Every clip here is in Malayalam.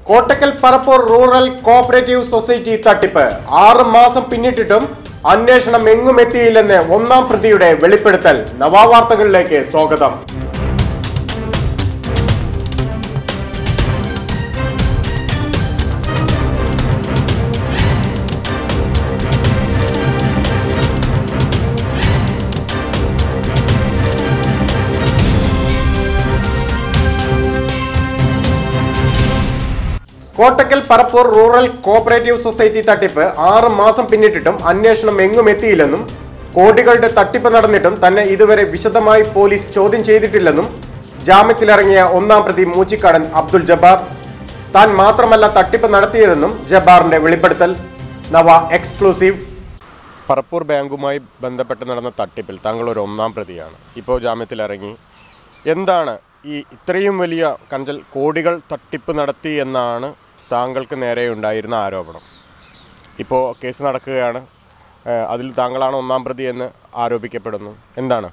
Kottakkal Parappur rural cooperative society തട്ടിപ്പ് 6 മാസം പിന്നിട്ടിട്ടും അന്വേഷണം എങ്ങും എത്തിയില്ലെന്ന് ഒന്നാം പ്രതിയുടെ വെളിപ്പെടുത്തൽ. നവവാർത്തകളിലേക്ക് സ്വാഗതം. Kottakkal Parappur rural cooperative society തട്ടിപ്പ് 6 മാസം പിന്നിട്ടിട്ടും അന്വേഷണം എങ്ങും എത്തിയില്ലെന്നും കോടികളുടെ തട്ടിപ്പ് നടന്നിട്ടും തന്നെ ഇതുവരെ വിശദമായി പോലീസ് ചോദ്യം ചെയ്തിട്ടില്ലെന്നും ജാമ്യത്തിലിറങ്ങിയ ഒന്നാം പ്രതി മൂച്ചിക്കാടൻ അബ്ദുൽ ജബ്ബാർ. താൻ മാത്രമല്ല തട്ടിപ്പ് നടത്തിയതെന്നും ജബ്ബാറിന്റെ വെളിപ്പെടുത്തൽ. നവ എക്സ്ക്ലൂസീവ്. പറപ്പൂർ ബാങ്കുമായി ബന്ധപ്പെട്ട് നടന്ന തട്ടിപ്പിൽ താങ്കൾ ഒരു ഒന്നാം പ്രതിയാണ്. ഇപ്പോൾ ജാമ്യത്തിലിറങ്ങി. എന്താണ് ഈ ഇത്രയും വലിയ കഞ്ചൽ കോടികൾ തട്ടിപ്പ് നടത്തി എന്നാണ് താങ്കൾക്ക് നേരെ ഉണ്ടായിരുന്ന ആരോപണം? ഇപ്പോൾ കേസ് നടക്കുകയാണ്. അതിൽ താങ്കളാണ് ഒന്നാം പ്രതി എന്ന് ആരോപിക്കപ്പെടുന്നു. എന്താണ്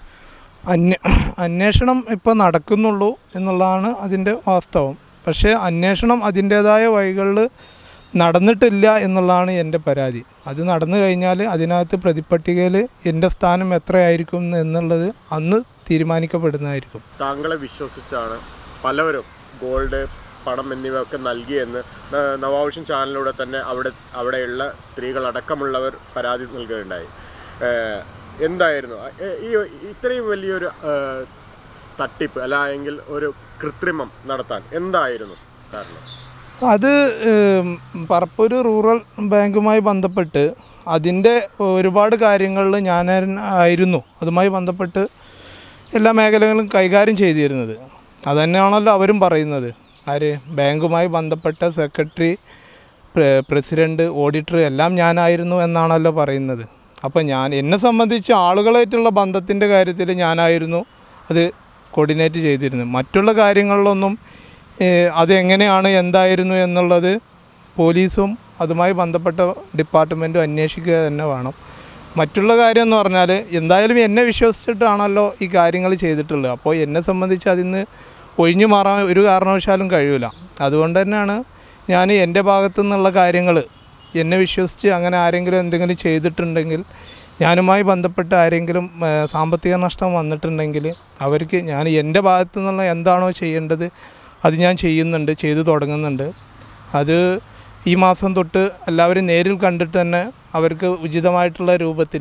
അന്വേഷണം ഇപ്പോൾ നടക്കുന്നുള്ളൂ എന്നുള്ളതാണ് അതിൻ്റെ വാസ്തവം. പക്ഷേ അന്വേഷണം അതിൻ്റേതായ വഴികളിൽ നടന്നിട്ടില്ല എന്നുള്ളതാണ് എൻ്റെ പരാതി. അത് നടന്നു കഴിഞ്ഞാൽ അതിനകത്ത് പ്രതിപട്ടികയിൽ എൻ്റെ സ്ഥാനം എത്രയായിരിക്കും എന്നുള്ളത് അന്ന് തീരുമാനിക്കപ്പെടുന്നതായിരിക്കും. താങ്കളെ വിശ്വസിച്ചാണ് പലവരും ഗോൾഡ്, പണം എന്നിവയൊക്കെ നൽകിയെന്ന് നവാവിഷൻ ചാനലിലൂടെ തന്നെ അവിടെയുള്ള സ്ത്രീകളടക്കമുള്ളവർ പരാതി നൽകുകയുണ്ടായി. എന്തായിരുന്നു ഈ ഇത്രയും വലിയൊരു തട്ടിപ്പ് അല്ലെങ്കിൽ ഒരു കൃത്രിമം നടത്താൻ എന്തായിരുന്നു കാരണം? അത് പറപ്പൂർ റൂറൽ ബാങ്കുമായി ബന്ധപ്പെട്ട് അതിൻ്റെ ഒരുപാട് കാര്യങ്ങളിൽ ഞാനായിരുന്നു അതുമായി ബന്ധപ്പെട്ട് എല്ലാ മേഖലകളും കൈകാര്യം ചെയ്തിരുന്നത്. അതുതന്നെയാണല്ലോ അവരും പറയുന്നത്. ആര്? ബാങ്കുമായി ബന്ധപ്പെട്ട സെക്രട്ടറി, പ്രസിഡൻറ്റ്, ഓഡിറ്റർ എല്ലാം ഞാനായിരുന്നു എന്നാണല്ലോ പറയുന്നത്. അപ്പോൾ എന്നെ സംബന്ധിച്ച് ആളുകളായിട്ടുള്ള ബന്ധത്തിൻ്റെ കാര്യത്തിൽ ഞാനായിരുന്നു അത് കോർഡിനേറ്റ് ചെയ്തിരുന്നത്. മറ്റുള്ള കാര്യങ്ങളിലൊന്നും അതെങ്ങനെയാണ് എന്തായിരുന്നു എന്നുള്ളത് പോലീസും അതുമായി ബന്ധപ്പെട്ട ഡിപ്പാർട്ട്മെൻറ്റും അന്വേഷിക്കുക തന്നെ വേണം. മറ്റുള്ള കാര്യം എന്ന് പറഞ്ഞാൽ എന്തായാലും എന്നെ വിശ്വസിച്ചിട്ടാണല്ലോ ഈ കാര്യങ്ങൾ ചെയ്തിട്ടുള്ളത്. അപ്പോൾ എന്നെ സംബന്ധിച്ച് അതിന്ന് ഒഴിഞ്ഞു മാറാൻ ഒരു കാരണവശാലും കഴിയില്ല. അതുകൊണ്ട് തന്നെയാണ് ഞാൻ എൻ്റെ ഭാഗത്തു നിന്നുള്ള കാര്യങ്ങൾ എന്നെ വിശ്വസിച്ച് അങ്ങനെ ആരെങ്കിലും എന്തെങ്കിലും ചെയ്തിട്ടുണ്ടെങ്കിൽ, ഞാനുമായി ബന്ധപ്പെട്ട് ആരെങ്കിലും സാമ്പത്തിക നഷ്ടം വന്നിട്ടുണ്ടെങ്കിൽ അവർക്ക് ഞാൻ എൻ്റെ ഭാഗത്തു നിന്നുള്ള എന്താണോ ചെയ്യേണ്ടത് അത് ഞാൻ ചെയ്യുന്നുണ്ട്, ചെയ്തു തുടങ്ങുന്നുണ്ട്. അത് ഈ മാസം തൊട്ട് എല്ലാവരും നേരിൽ കണ്ടിട്ട് തന്നെ അവർക്ക് ഉചിതമായിട്ടുള്ള രൂപത്തിൽ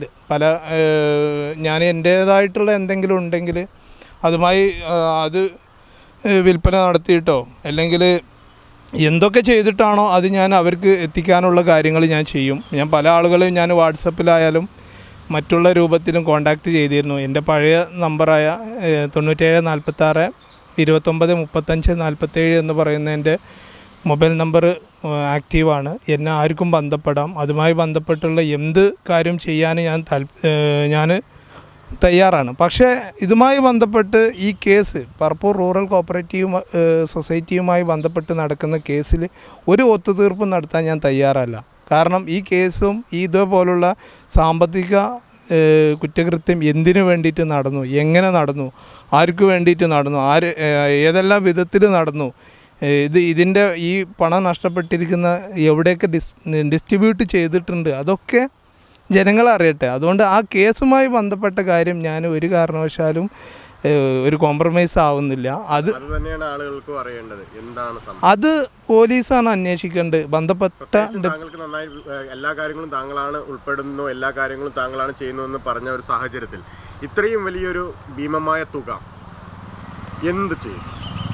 ഞാൻ എൻ്റേതായിട്ടുള്ള എന്തെങ്കിലും ഉണ്ടെങ്കിൽ അതുമായി അത് വിൽപ്പന നടത്തിയിട്ടോ അല്ലെങ്കിൽ എന്തൊക്കെ ചെയ്തിട്ടാണോ അത് ഞാൻ അവർക്ക് എത്തിക്കാനുള്ള കാര്യങ്ങൾ ഞാൻ ചെയ്യും. ഞാൻ പല ആളുകളെയും ഞാൻ വാട്സപ്പിലായാലും മറ്റുള്ള രൂപത്തിലും കോൺടാക്റ്റ് ചെയ്തിരുന്നു. എൻ്റെ പഴയ നമ്പറായ 97 46 29 35 47 എന്ന് പറയുന്നതിൻ്റെ മൊബൈൽ നമ്പർ ആക്റ്റീവാണ്. എന്നെ ആർക്കും ബന്ധപ്പെടാം. അതുമായി ബന്ധപ്പെട്ടുള്ള എന്ത് കാര്യം ചെയ്യാൻ ഞാൻ തയ്യാറാണ്. പക്ഷേ ഇതുമായി ബന്ധപ്പെട്ട് ഈ കേസ് പറപ്പൂർ റൂറൽ കോഓപ്പറേറ്റീവ് സൊസൈറ്റിയുമായി ബന്ധപ്പെട്ട് നടക്കുന്ന കേസിൽ ഒരു ഒത്തുതീർപ്പ് നടത്താൻ ഞാൻ തയ്യാറല്ല. കാരണം ഈ കേസും ഇതുപോലുള്ള സാമ്പത്തിക കുറ്റകൃത്യം എന്തിനു വേണ്ടിയിട്ട് നടന്നു, എങ്ങനെ നടന്നു, ആർക്ക് വേണ്ടിയിട്ട് നടന്നു, ഏതെല്ലാം വിധത്തിൽ നടന്നു, ഇതിൻ്റെ ഈ പണം നഷ്ടപ്പെട്ടിരിക്കുന്ന എവിടെയൊക്കെ ഡിസ്ട്രിബ്യൂട്ട് ചെയ്തിട്ടുണ്ട്, അതൊക്കെ ജനങ്ങളറിയട്ടെ. അതുകൊണ്ട് ആ കേസുമായി ബന്ധപ്പെട്ട കാര്യം ഞാൻ ഒരു കാരണവശാലും ഒരു കോംപ്രമൈസ് ആവുന്നില്ല. അത് തന്നെയാണ് ആളുകൾക്കും അറിയേണ്ടത്. എന്താണ് അത് പോലീസാണ് അന്വേഷിക്കേണ്ടത്. ബന്ധപ്പെട്ട നന്നായി എല്ലാ കാര്യങ്ങളും താങ്കളാണ് ഉൾപ്പെടുന്നു, എല്ലാ കാര്യങ്ങളും താങ്കളാണ് ചെയ്യുന്നതെന്ന് പറഞ്ഞ ഒരു സാഹചര്യത്തിൽ ഇത്രയും വലിയൊരു ഭീമമായ തുക എന്ത് ചെയ്യും?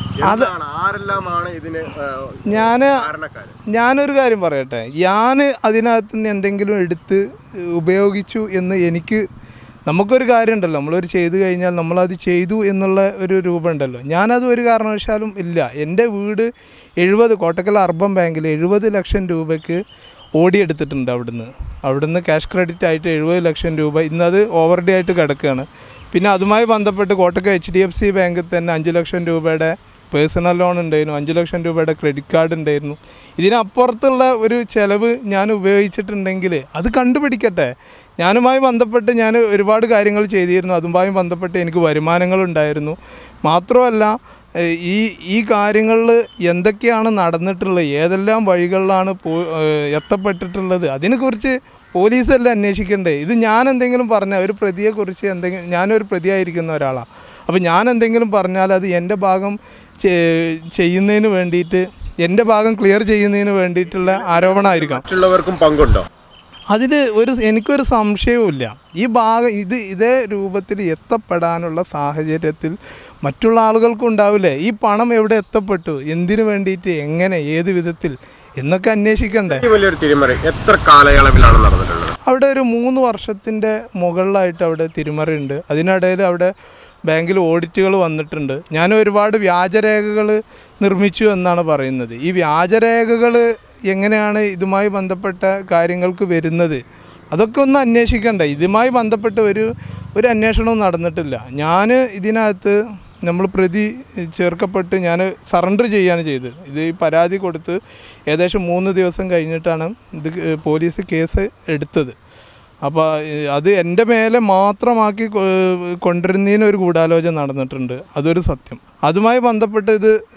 ഞാനൊരു കാര്യം പറയട്ടെ. ഞാൻ അതിനകത്ത് നിന്ന് എന്തെങ്കിലും എടുത്ത് ഉപയോഗിച്ചു എന്ന് നമുക്കൊരു കാര്യമുണ്ടല്ലോ, നമ്മളൊരു ചെയ്തു കഴിഞ്ഞാൽ നമ്മളത് ചെയ്തു എന്നുള്ള ഒരു രൂപമുണ്ടല്ലോ. ഞാനത് ഒരു കാരണവശാലും ഇല്ല. എൻ്റെ വീട് കോട്ടക്കൽ അർബൻ ബാങ്കിൽ 70 ലക്ഷം രൂപയ്ക്ക് ഓടിയെടുത്തിട്ടുണ്ട്. അവിടുന്ന് ക്യാഷ് ക്രെഡിറ്റ് ആയിട്ട് 70 ലക്ഷം രൂപ ഇന്നത് ഓവർ ഡേ ആയിട്ട് കിടക്കുകയാണ്. പിന്നെ അതുമായി ബന്ധപ്പെട്ട് കോട്ടക്കൽ HDFC ബാങ്കിൽ തന്നെ 5 ലക്ഷം രൂപയുടെ പേഴ്സണൽ ലോൺ ഉണ്ടായിരുന്നു, 5 ലക്ഷം രൂപയുടെ ക്രെഡിറ്റ് കാർഡ് ഉണ്ടായിരുന്നു. ഇതിനപ്പുറത്തുള്ള ഒരു ചിലവ് ഞാൻ ഉപയോഗിച്ചിട്ടുണ്ടെങ്കിൽ അത് കണ്ടുപിടിക്കട്ടെ. ഞാനുമായി ബന്ധപ്പെട്ട് ഞാൻ ഒരുപാട് കാര്യങ്ങൾ ചെയ്തിരുന്നു. അതുമായി ബന്ധപ്പെട്ട് എനിക്ക് വരുമാനങ്ങളുണ്ടായിരുന്നു. മാത്രമല്ല ഈ കാര്യങ്ങളിൽ എന്തൊക്കെയാണ് നടന്നിട്ടുള്ളത്, ഏതെല്ലാം വഴികളിലാണ് എത്തപ്പെട്ടിട്ടുള്ളത്, അതിനെക്കുറിച്ച് പോലീസല്ല അന്വേഷിക്കേണ്ടത്. ഇത് ഞാൻ എന്തെങ്കിലും പറഞ്ഞാൽ ഒരു പ്രതിയെക്കുറിച്ച് ഞാനൊരു പ്രതിയായിരിക്കുന്ന ഒരാളാണ്. അപ്പോൾ ഞാൻ എന്തെങ്കിലും പറഞ്ഞാൽ അത് എൻ്റെ ഭാഗം ചെയ്യുന്നതിന് വേണ്ടിയിട്ട്, എൻ്റെ ഭാഗം ക്ലിയർ ചെയ്യുന്നതിന് വേണ്ടിയിട്ടുള്ള ആരോപണമായിരിക്കാം. മറ്റുള്ളവർക്കും പങ്കുണ്ടോ അതിൽ എനിക്കൊരു സംശയവുമില്ല. ഈ ഭാഗം ഇതേ രൂപത്തിൽ എത്തപ്പെടാനുള്ള സാഹചര്യത്തിൽ മറ്റുള്ള ആളുകൾക്കും ഉണ്ടാവില്ലേ? ഈ പണം എവിടെ എത്തപ്പെട്ടു, എന്തിനു വേണ്ടിയിട്ട്, എങ്ങനെ, ഏത് വിധത്തിൽ എന്നൊക്കെ അന്വേഷിക്കണ്ടേ? വലിയൊരു തിരിമറി എത്ര കാലയളവിലാണ് നടന്നിട്ടുള്ളത്? അവിടെ ഒരു 3 വർഷത്തിൻ്റെ മുകളിലായിട്ട് അവിടെ തിരിമറി ഉണ്ട്. അതിനിടയിൽ അവിടെ ബാങ്കിൽ ഓഡിറ്റുകൾ വന്നിട്ടുണ്ട്. ഞാൻ ഒരുപാട് വ്യാജരേഖകൾ നിർമ്മിച്ചു എന്നാണ് പറയുന്നത്. ഈ വ്യാജരേഖകൾ എങ്ങനെയാണ് ഇതുമായി ബന്ധപ്പെട്ട കാര്യങ്ങൾക്ക് വരുന്നത്, അതൊക്കെ ഒന്ന് അന്വേഷിക്കണ്ടേ? ഇതുമായി ബന്ധപ്പെട്ട് ഒരു അന്വേഷണവും നടന്നിട്ടില്ല. ഞാൻ ഇതിനകത്ത് നമ്മൾ പ്രതി ചേർക്കപ്പെട്ട് ഞാൻ സറണ്ടർ ചെയ്യുകയാണ് ചെയ്തത്. ഇത് ഈ പരാതി കൊടുത്ത് ഏകദേശം 3 ദിവസം കഴിഞ്ഞിട്ടാണ് ഇത് പോലീസ് കേസ് എടുത്തത്. അപ്പോൾ അത് എൻ്റെ മേലെ മാത്രമാക്കി കൊണ്ടുവരുന്നതിന് ഒരു ഗൂഢാലോചന നടന്നിട്ടുണ്ട്, അതൊരു സത്യം. അതുമായി ബന്ധപ്പെട്ട്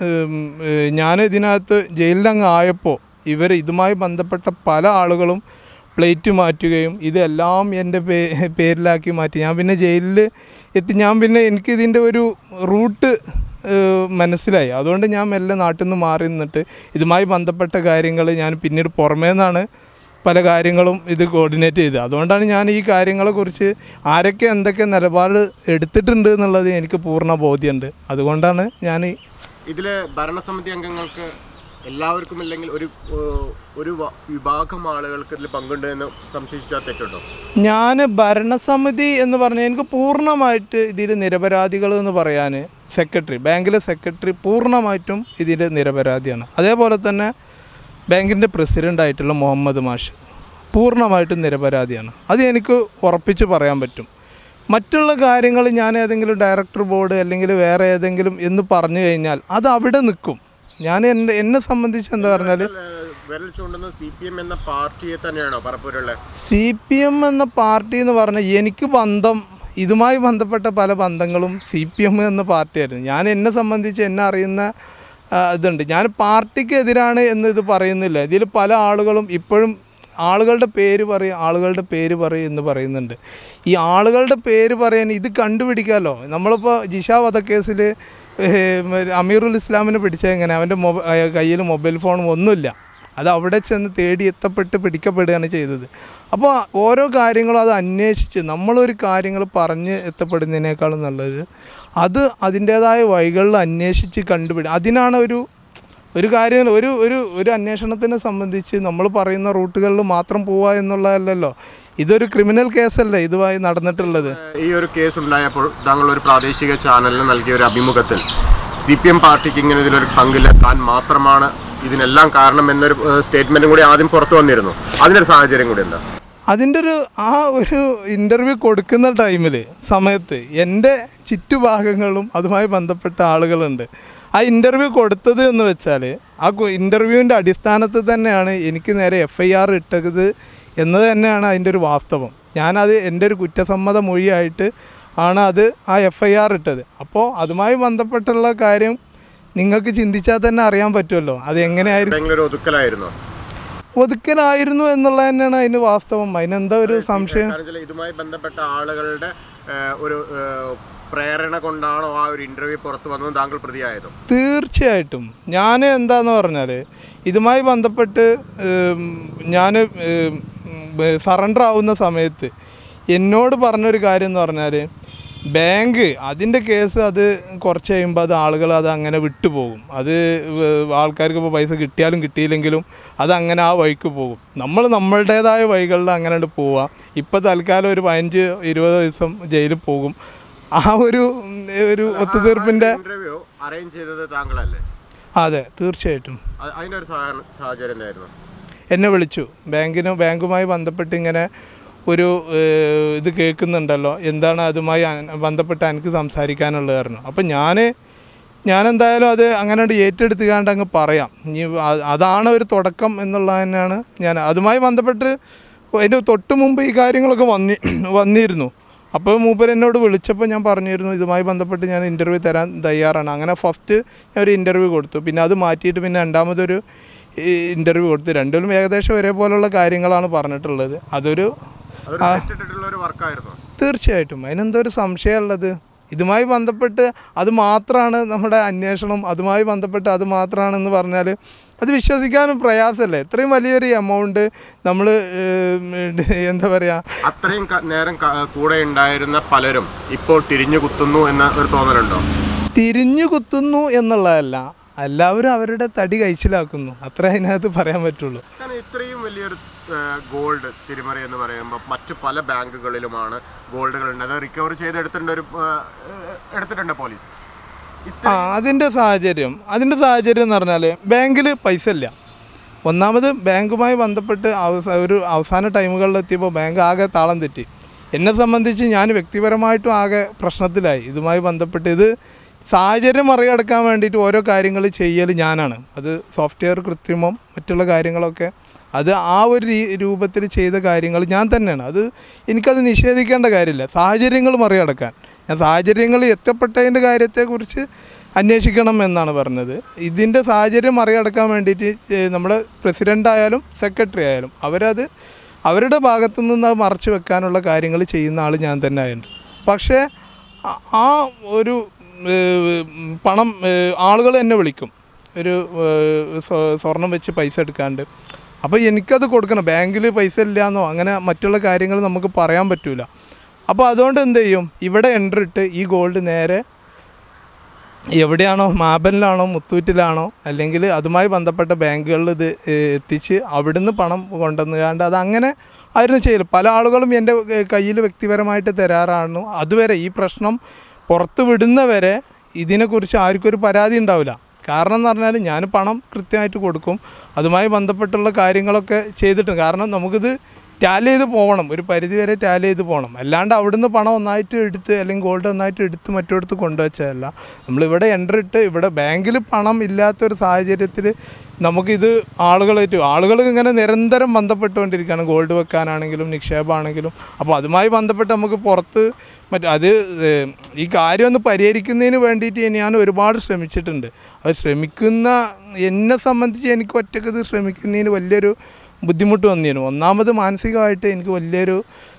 ഞാൻ ഇതിനകത്ത് ജയിലിലങ്ങ് ആയപ്പോൾ ഇതുമായി ബന്ധപ്പെട്ട പല ആളുകളും പ്ലേറ്റ് മാറ്റുകയും ഇതെല്ലാം എൻ്റെ പേരിലാക്കി മാറ്റി. ഞാൻ പിന്നെ ജയിലിൽ എത്തി. എനിക്കിതിൻ്റെ ഒരു റൂട്ട് മനസ്സിലായി. അതുകൊണ്ട് ഞാൻ മെല്ലെ നാട്ടിൽ നിന്ന് മാറി നിന്നിട്ട് ഇതുമായി ബന്ധപ്പെട്ട കാര്യങ്ങൾ ഞാൻ പിന്നീട് പുറമേ നിന്നാണ് പല കാര്യങ്ങളും ഇത് കോർഡിനേറ്റ് ചെയ്തത്. അതുകൊണ്ടാണ് ഞാൻ ഈ കാര്യങ്ങളെക്കുറിച്ച് ആരൊക്കെ എന്തൊക്കെ നിലപാട് എടുത്തിട്ടുണ്ട് എന്നുള്ളത് എനിക്ക് പൂർണ്ണ ബോധ്യമുണ്ട്. അതുകൊണ്ടാണ് ഞാൻ ഇതിൽ ഭരണസമിതി അംഗങ്ങൾക്ക് എല്ലാവർക്കും അല്ലെങ്കിൽ ഒരു വിഭാഗം ആളുകൾക്ക് ഇതിൽ പങ്കുണ്ട് എന്ന് സംശയിച്ചാൽ തെറ്റുണ്ടോ? ഞാൻ ഭരണസമിതി എന്ന് പറഞ്ഞാൽ എനിക്ക് പൂർണ്ണമായിട്ട് ഇതിൽ നിരപരാധികൾ എന്ന് പറയാൻ ബാങ്കിലെ സെക്രട്ടറി പൂർണ്ണമായിട്ടും ഇതിൽ നിരപരാധിയാണ്. അതേപോലെ തന്നെ ബാങ്കിൻ്റെ പ്രസിഡൻ്റായിട്ടുള്ള മുഹമ്മദ് മാഷ് പൂർണ്ണമായിട്ടും നിരപരാധിയാണ്. അത് എനിക്ക് ഉറപ്പിച്ച് പറയാൻ പറ്റും. മറ്റുള്ള കാര്യങ്ങൾ ഞാൻ ഏതെങ്കിലും ഡയറക്ടർ ബോർഡ് അല്ലെങ്കിൽ വേറെ ഏതെങ്കിലും എന്ന് പറഞ്ഞു കഴിഞ്ഞാൽ അത് അവിടെ നിൽക്കും. ഞാൻ എന്നെ സംബന്ധിച്ച് എന്താ പറഞ്ഞാൽ CPM എന്ന പാർട്ടിയെ തന്നെയാണോ പറപ്പൂരുള്ളത്? CPM എന്ന പാർട്ടി എന്ന് പറഞ്ഞാൽ എനിക്ക് ഇതുമായി ബന്ധപ്പെട്ട പല ബന്ധങ്ങളും CPM എന്ന പാർട്ടിയായിരുന്നു. എന്നെ സംബന്ധിച്ച് എന്നെ അറിയുന്ന ഇതുണ്ട്. ഞാൻ പാർട്ടിക്കെതിരാണ് എന്ന് ഇത് പറയുന്നില്ല. ഇതിൽ പല ആളുകളും ഇപ്പോഴും ആളുകളുടെ പേര് പറയും എന്ന് പറയുന്നുണ്ട്. ഈ ആളുകളുടെ പേര് പറയാൻ ഇത് കണ്ടുപിടിക്കാമല്ലോ. നമ്മളിപ്പോൾ ജിഷ വധക്കേസിൽ അമീറുൽ ഇസ്ലാമിനെ പിടിച്ചത് എങ്ങനെ? അവൻ്റെ കയ്യിൽ മൊബൈൽ ഫോണും ഒന്നുമില്ല. അത് അവിടെ ചെന്ന് തേടി എത്തപ്പെട്ട് പിടിക്കപ്പെടുകയാണ് ചെയ്തത്. അപ്പോൾ ഓരോ കാര്യങ്ങളും അത് അന്വേഷിച്ച് നമ്മളൊരു കാര്യങ്ങൾ പറഞ്ഞ് എത്തപ്പെടുന്നതിനേക്കാളും നല്ലത് അതിൻ്റേതായ വഴികളിൽ അന്വേഷിച്ച് അതിനാണ് ഒരു കാര്യം ഒരു അന്വേഷണത്തിനെ സംബന്ധിച്ച് നമ്മൾ പറയുന്ന റൂട്ടുകളിൽ മാത്രം പോവുക എന്നുള്ളതല്ലല്ലോ. ഇതൊരു ക്രിമിനൽ കേസല്ലേ ഇതുമായി നടന്നിട്ടുള്ളത്. ഈ ഒരു കേസ് ഉണ്ടായപ്പോൾ താങ്കൾ ഒരു പ്രാദേശിക ചാനലിന് നൽകിയ ഒരു അഭിമുഖത്തിൽ CPM പാർട്ടിക്ക് ഇങ്ങനെ ഇതിലൊരു പങ്കില്ല, താൻ മാത്രമാണ് ഇതിനെല്ലാം കാരണം എന്നൊരു സ്റ്റേറ്റ്മെൻറ്റും കൂടി ആദ്യം പുറത്തു വന്നിരുന്നു. അതിനൊരു സാഹചര്യം കൂടി എന്താ? അതിൻ്റെ ഒരു ഇൻ്റർവ്യൂ കൊടുക്കുന്ന സമയത്ത് എൻ്റെ ചുറ്റുഭാഗങ്ങളും അതുമായി ബന്ധപ്പെട്ട ആളുകളുണ്ട്. ആ ഇൻ്റർവ്യൂ കൊടുത്തത് എന്ന് വെച്ചാൽ ആ ഇൻ്റർവ്യൂവിൻ്റെ അടിസ്ഥാനത്തിൽ തന്നെയാണ് എനിക്ക് നേരെ FIR ഇട്ടത് എന്നത് തന്നെയാണ് അതിൻ്റെ ഒരു വാസ്തവം. ഞാനത് എൻ്റെ ഒരു കുറ്റസമ്മത മൊഴിയായിട്ട് ആണ് ആ FIR ഇട്ടത്. അപ്പോൾ അതുമായി ബന്ധപ്പെട്ടുള്ള കാര്യം നിങ്ങൾക്ക് ചിന്തിച്ചാൽ തന്നെ അറിയാൻ പറ്റുമല്ലോ അത് എങ്ങനെയായിരുന്നു. ഒതുക്കലായിരുന്നു എന്നുള്ളത് തന്നെയാണ് അതിന് വാസ്തവം. അതിനെന്താ ഒരു സംശയം? ഇതുമായി ബന്ധപ്പെട്ട ആളുകളുടെ ഒരു പ്രേരണ കൊണ്ടാണോ ആ ഒരു ഇൻ്റർവ്യൂ പുറത്തു വന്നത് താങ്കൾ പ്രതിയായത്? തീർച്ചയായിട്ടും. ഞാൻ എന്താന്ന് പറഞ്ഞാൽ ഇതുമായി ബന്ധപ്പെട്ട് ഞാൻ സറണ്ടർ ആവുന്ന സമയത്ത് എന്നോട് പറഞ്ഞൊരു കാര്യം എന്ന് പറഞ്ഞാൽ ബാങ്ക് അതിൻ്റെ കേസ് അത് കുറച്ച് കഴിയുമ്പോൾ ആളുകൾ അങ്ങനെ വിട്ടുപോകും. ആൾക്കാർക്ക് ഇപ്പോൾ പൈസ കിട്ടിയാലും കിട്ടിയില്ലെങ്കിലും അതങ്ങനെ ആ വഴിക്ക് പോകും. നമ്മളുടേതായ വഴികളിൽ അങ്ങനെ പോവുക. ഇപ്പോൾ തൽക്കാലം ഒരു 15-20 ദിവസം ജയിലിൽ പോകും. ആ ഒരു ഒത്തുതീർപ്പിൻ്റെ അറേഞ്ച് ചെയ്തത് താങ്കളല്ലേ? അതെ, തീർച്ചയായിട്ടും. അതിൻ്റെ ഒരു സാഹചര്യം എന്തായിരുന്നു? എന്നെ വിളിച്ചു. ബാങ്കുമായി ബന്ധപ്പെട്ട് ഇങ്ങനെ ഒരു ഇത് കേൾക്കുന്നുണ്ടല്ലോ, എന്താണ് അതുമായി ബന്ധപ്പെട്ട് എനിക്ക് സംസാരിക്കാനുള്ളത് പറഞ്ഞു. അപ്പം ഞാൻ ഞാനെന്തായാലും അത് അങ്ങനെ ഏറ്റെടുത്തുകാണ്ട് അങ്ങ് പറയാം. ഇനി അതാണ് ഒരു തുടക്കം എന്നുള്ളത് തന്നെയാണ് ഞാൻ അതുമായി ബന്ധപ്പെട്ട് അതിൻ്റെ തൊട്ട് മുമ്പ് ഈ കാര്യങ്ങളൊക്കെ വന്നിരുന്നു. അപ്പോൾ മൂപ്പർ എന്നോട് വിളിച്ചപ്പോൾ ഞാൻ പറഞ്ഞിരുന്നു ഇതുമായി ബന്ധപ്പെട്ട് ഞാൻ ഇൻ്റർവ്യൂ തരാൻ തയ്യാറാണ്. അങ്ങനെ ഫസ്റ്റ് ഞാൻ ഒരു ഇൻ്റർവ്യൂ കൊടുത്തു. പിന്നെ അത് മാറ്റിയിട്ട് പിന്നെ രണ്ടാമതൊരു ഇൻ്റർവ്യൂ കൊടുത്തു. രണ്ടിലും ഏകദേശം ഒരേപോലുള്ള കാര്യങ്ങളാണ് പറഞ്ഞിട്ടുള്ളത്. അതൊരു തീർച്ചയായിട്ടും അതിനെന്തോ ഒരു സംശയമുള്ളത്. ഇതുമായി ബന്ധപ്പെട്ട് അത് മാത്രമാണ് നമ്മുടെ അന്വേഷണം, അതുമായി ബന്ധപ്പെട്ട് അത് മാത്രമാണെന്ന് പറഞ്ഞാൽ അത് വിശ്വസിക്കാനും പ്രയാസമല്ലേ. ഇത്രയും വലിയൊരു എമൗണ്ട് നമ്മൾ എന്താ പറയുക, അത്രയും നേരം കൂടെ ഉണ്ടായിരുന്ന പലരും ഇപ്പോൾ തിരിഞ്ഞു കുത്തുന്നു എന്ന ഒരു തോന്നലുണ്ടോ? തിരിഞ്ഞു കുത്തുന്നു എന്നുള്ളതല്ല, എല്ലാവരും അവരുടെ തടി കഴിച്ചിലാക്കുന്നു, അത്ര അതിനകത്ത് പറയാൻ പറ്റുള്ളൂ. ഇത്രയും വലിയൊരു ഗോൾഡ് തിരിമറി എന്ന് പറയുമ്പോൾ മറ്റു പല ബാങ്കുകളിലുമാണ് ഗോൾഡുകളുണ്ട്, അത് റിക്കവർ ചെയ്ത് എടുത്തിട്ടുണ്ട് പോലീസ്. അതിൻ്റെ സാഹചര്യം എന്ന് പറഞ്ഞാൽ ബാങ്കിൽ പൈസ ഇല്ല. ഒന്നാമത് ബാങ്കുമായി ബന്ധപ്പെട്ട് ഒരു അവസാന ടൈമുകളിലെത്തിയപ്പോൾ ബാങ്ക് ആകെ താളം തെറ്റി. എന്നെ സംബന്ധിച്ച് ഞാൻ വ്യക്തിപരമായിട്ടും ആകെ പ്രശ്നത്തിലായി. ഇതുമായി ബന്ധപ്പെട്ട് ഇത് സാഹചര്യം മറികടക്കാൻ വേണ്ടിയിട്ട് ഓരോ കാര്യങ്ങൾ ചെയ്യൽ ഞാനാണ്. അത് സോഫ്റ്റ്വെയർ കൃത്രിമം മറ്റുള്ള കാര്യങ്ങളൊക്കെ അത് ആ ഒരു രൂപത്തിൽ ചെയ്ത കാര്യങ്ങൾ ഞാൻ തന്നെയാണ്. അത് എനിക്കത് നിഷേധിക്കേണ്ട കാര്യമില്ല. സാഹചര്യങ്ങൾ മറികടക്കാൻ ഞാൻ സാഹചര്യങ്ങൾ എത്തപ്പെട്ടതിൻ്റെ കാര്യത്തെക്കുറിച്ച് അന്വേഷിക്കണം എന്നാണ് പറഞ്ഞത്. ഇതിൻ്റെ സാഹചര്യം മറികടക്കാൻ വേണ്ടിയിട്ട് നമ്മുടെ പ്രസിഡൻ്റായാലും സെക്രട്ടറി ആയാലും അവരുടെ ഭാഗത്തു നിന്ന് അത് മറച്ചു വെക്കാനുള്ള കാര്യങ്ങൾ ചെയ്യുന്ന ആൾ ഞാൻ തന്നെ ആയിട്ടുണ്ട്. പക്ഷേ ആ ഒരു പണം ആളുകൾ എന്നെ വിളിക്കും ഒരു സ്വർണം വെച്ച് പൈസ എടുക്കാണ്ട്. അപ്പോൾ എനിക്കത് കൊടുക്കണം. ബാങ്കിൽ പൈസ ഇല്ലയെന്നോ അങ്ങനെ മറ്റുള്ള കാര്യങ്ങൾ നമുക്ക് പറയാൻ പറ്റില്ല. അപ്പോൾ അതുകൊണ്ട് എന്ത് ചെയ്യും, ഇവിടെ എൻട്രി ഇട്ട് ഈ ഗോൾഡ് നേരെ എവിടെയാണോ, മാബനിലാണോ മുത്തൂറ്റിലാണോ അല്ലെങ്കിൽ അതുമായി ബന്ധപ്പെട്ട ബാങ്കുകളിൽ ഇത് എത്തിച്ച് അവിടുന്ന് പണം കൊണ്ടുവന്നുകൊണ്ട് അതങ്ങനെ ആയിരുന്നു ചെയ്യൽ. പല ആളുകളും എൻ്റെ കയ്യിൽ വ്യക്തിപരമായിട്ട് തരാറാണ്. അതുവരെ ഈ പ്രശ്നം പുറത്ത് വിടുന്നവരെ ഇതിനെക്കുറിച്ച് ആർക്കും ഒരു പരാതി ഉണ്ടാവില്ല. കാരണം എന്ന് പറഞ്ഞാൽ ഞാൻ പണം കൃത്യമായിട്ട് കൊടുക്കും, അതുമായി ബന്ധപ്പെട്ടുള്ള കാര്യങ്ങളൊക്കെ ചെയ്തിട്ടുണ്ട്. കാരണം നമുക്കിത് ടാലി ചെയ്ത് പോകണം, ഒരു പരിധി വരെ ടാലി ചെയ്ത് പോകണം. അല്ലാണ്ട് അവിടുന്ന് പണം ഒന്നായിട്ട് എടുത്ത് അല്ലെങ്കിൽ ഗോൾഡ് ഒന്നായിട്ട് എടുത്ത് മറ്റൊരിടത്ത് കൊണ്ടുവച്ചതല്ല. നമ്മളിവിടെ എൻട്രി ഇട്ട് ഇവിടെ ബാങ്കിൽ പണം ഇല്ലാത്തൊരു സാഹചര്യത്തിൽ നമുക്കിത് ആളുകൾ ഇങ്ങനെ നിരന്തരം ബന്ധപ്പെട്ടുകൊണ്ടിരിക്കുകയാണ്, ഗോൾഡ് വെക്കാനാണെങ്കിലും നിക്ഷേപമാണെങ്കിലും. അപ്പോൾ അതുമായി ബന്ധപ്പെട്ട് നമുക്ക് പുറത്ത് അത് ഈ കാര്യം ഒന്ന് പരിഹരിക്കുന്നതിന് വേണ്ടിയിട്ട് ഞാൻ ഒരുപാട് ശ്രമിച്ചിട്ടുണ്ട്. അത് എന്നെ സംബന്ധിച്ച് എനിക്ക് ഒറ്റയ്ക്ക് ഇത് ശ്രമിക്കുന്നതിന് വലിയൊരു ബുദ്ധിമുട്ട് വന്നിരുന്നു. ഒന്നാമത് മാനസികമായിട്ട് എനിക്ക് വലിയൊരു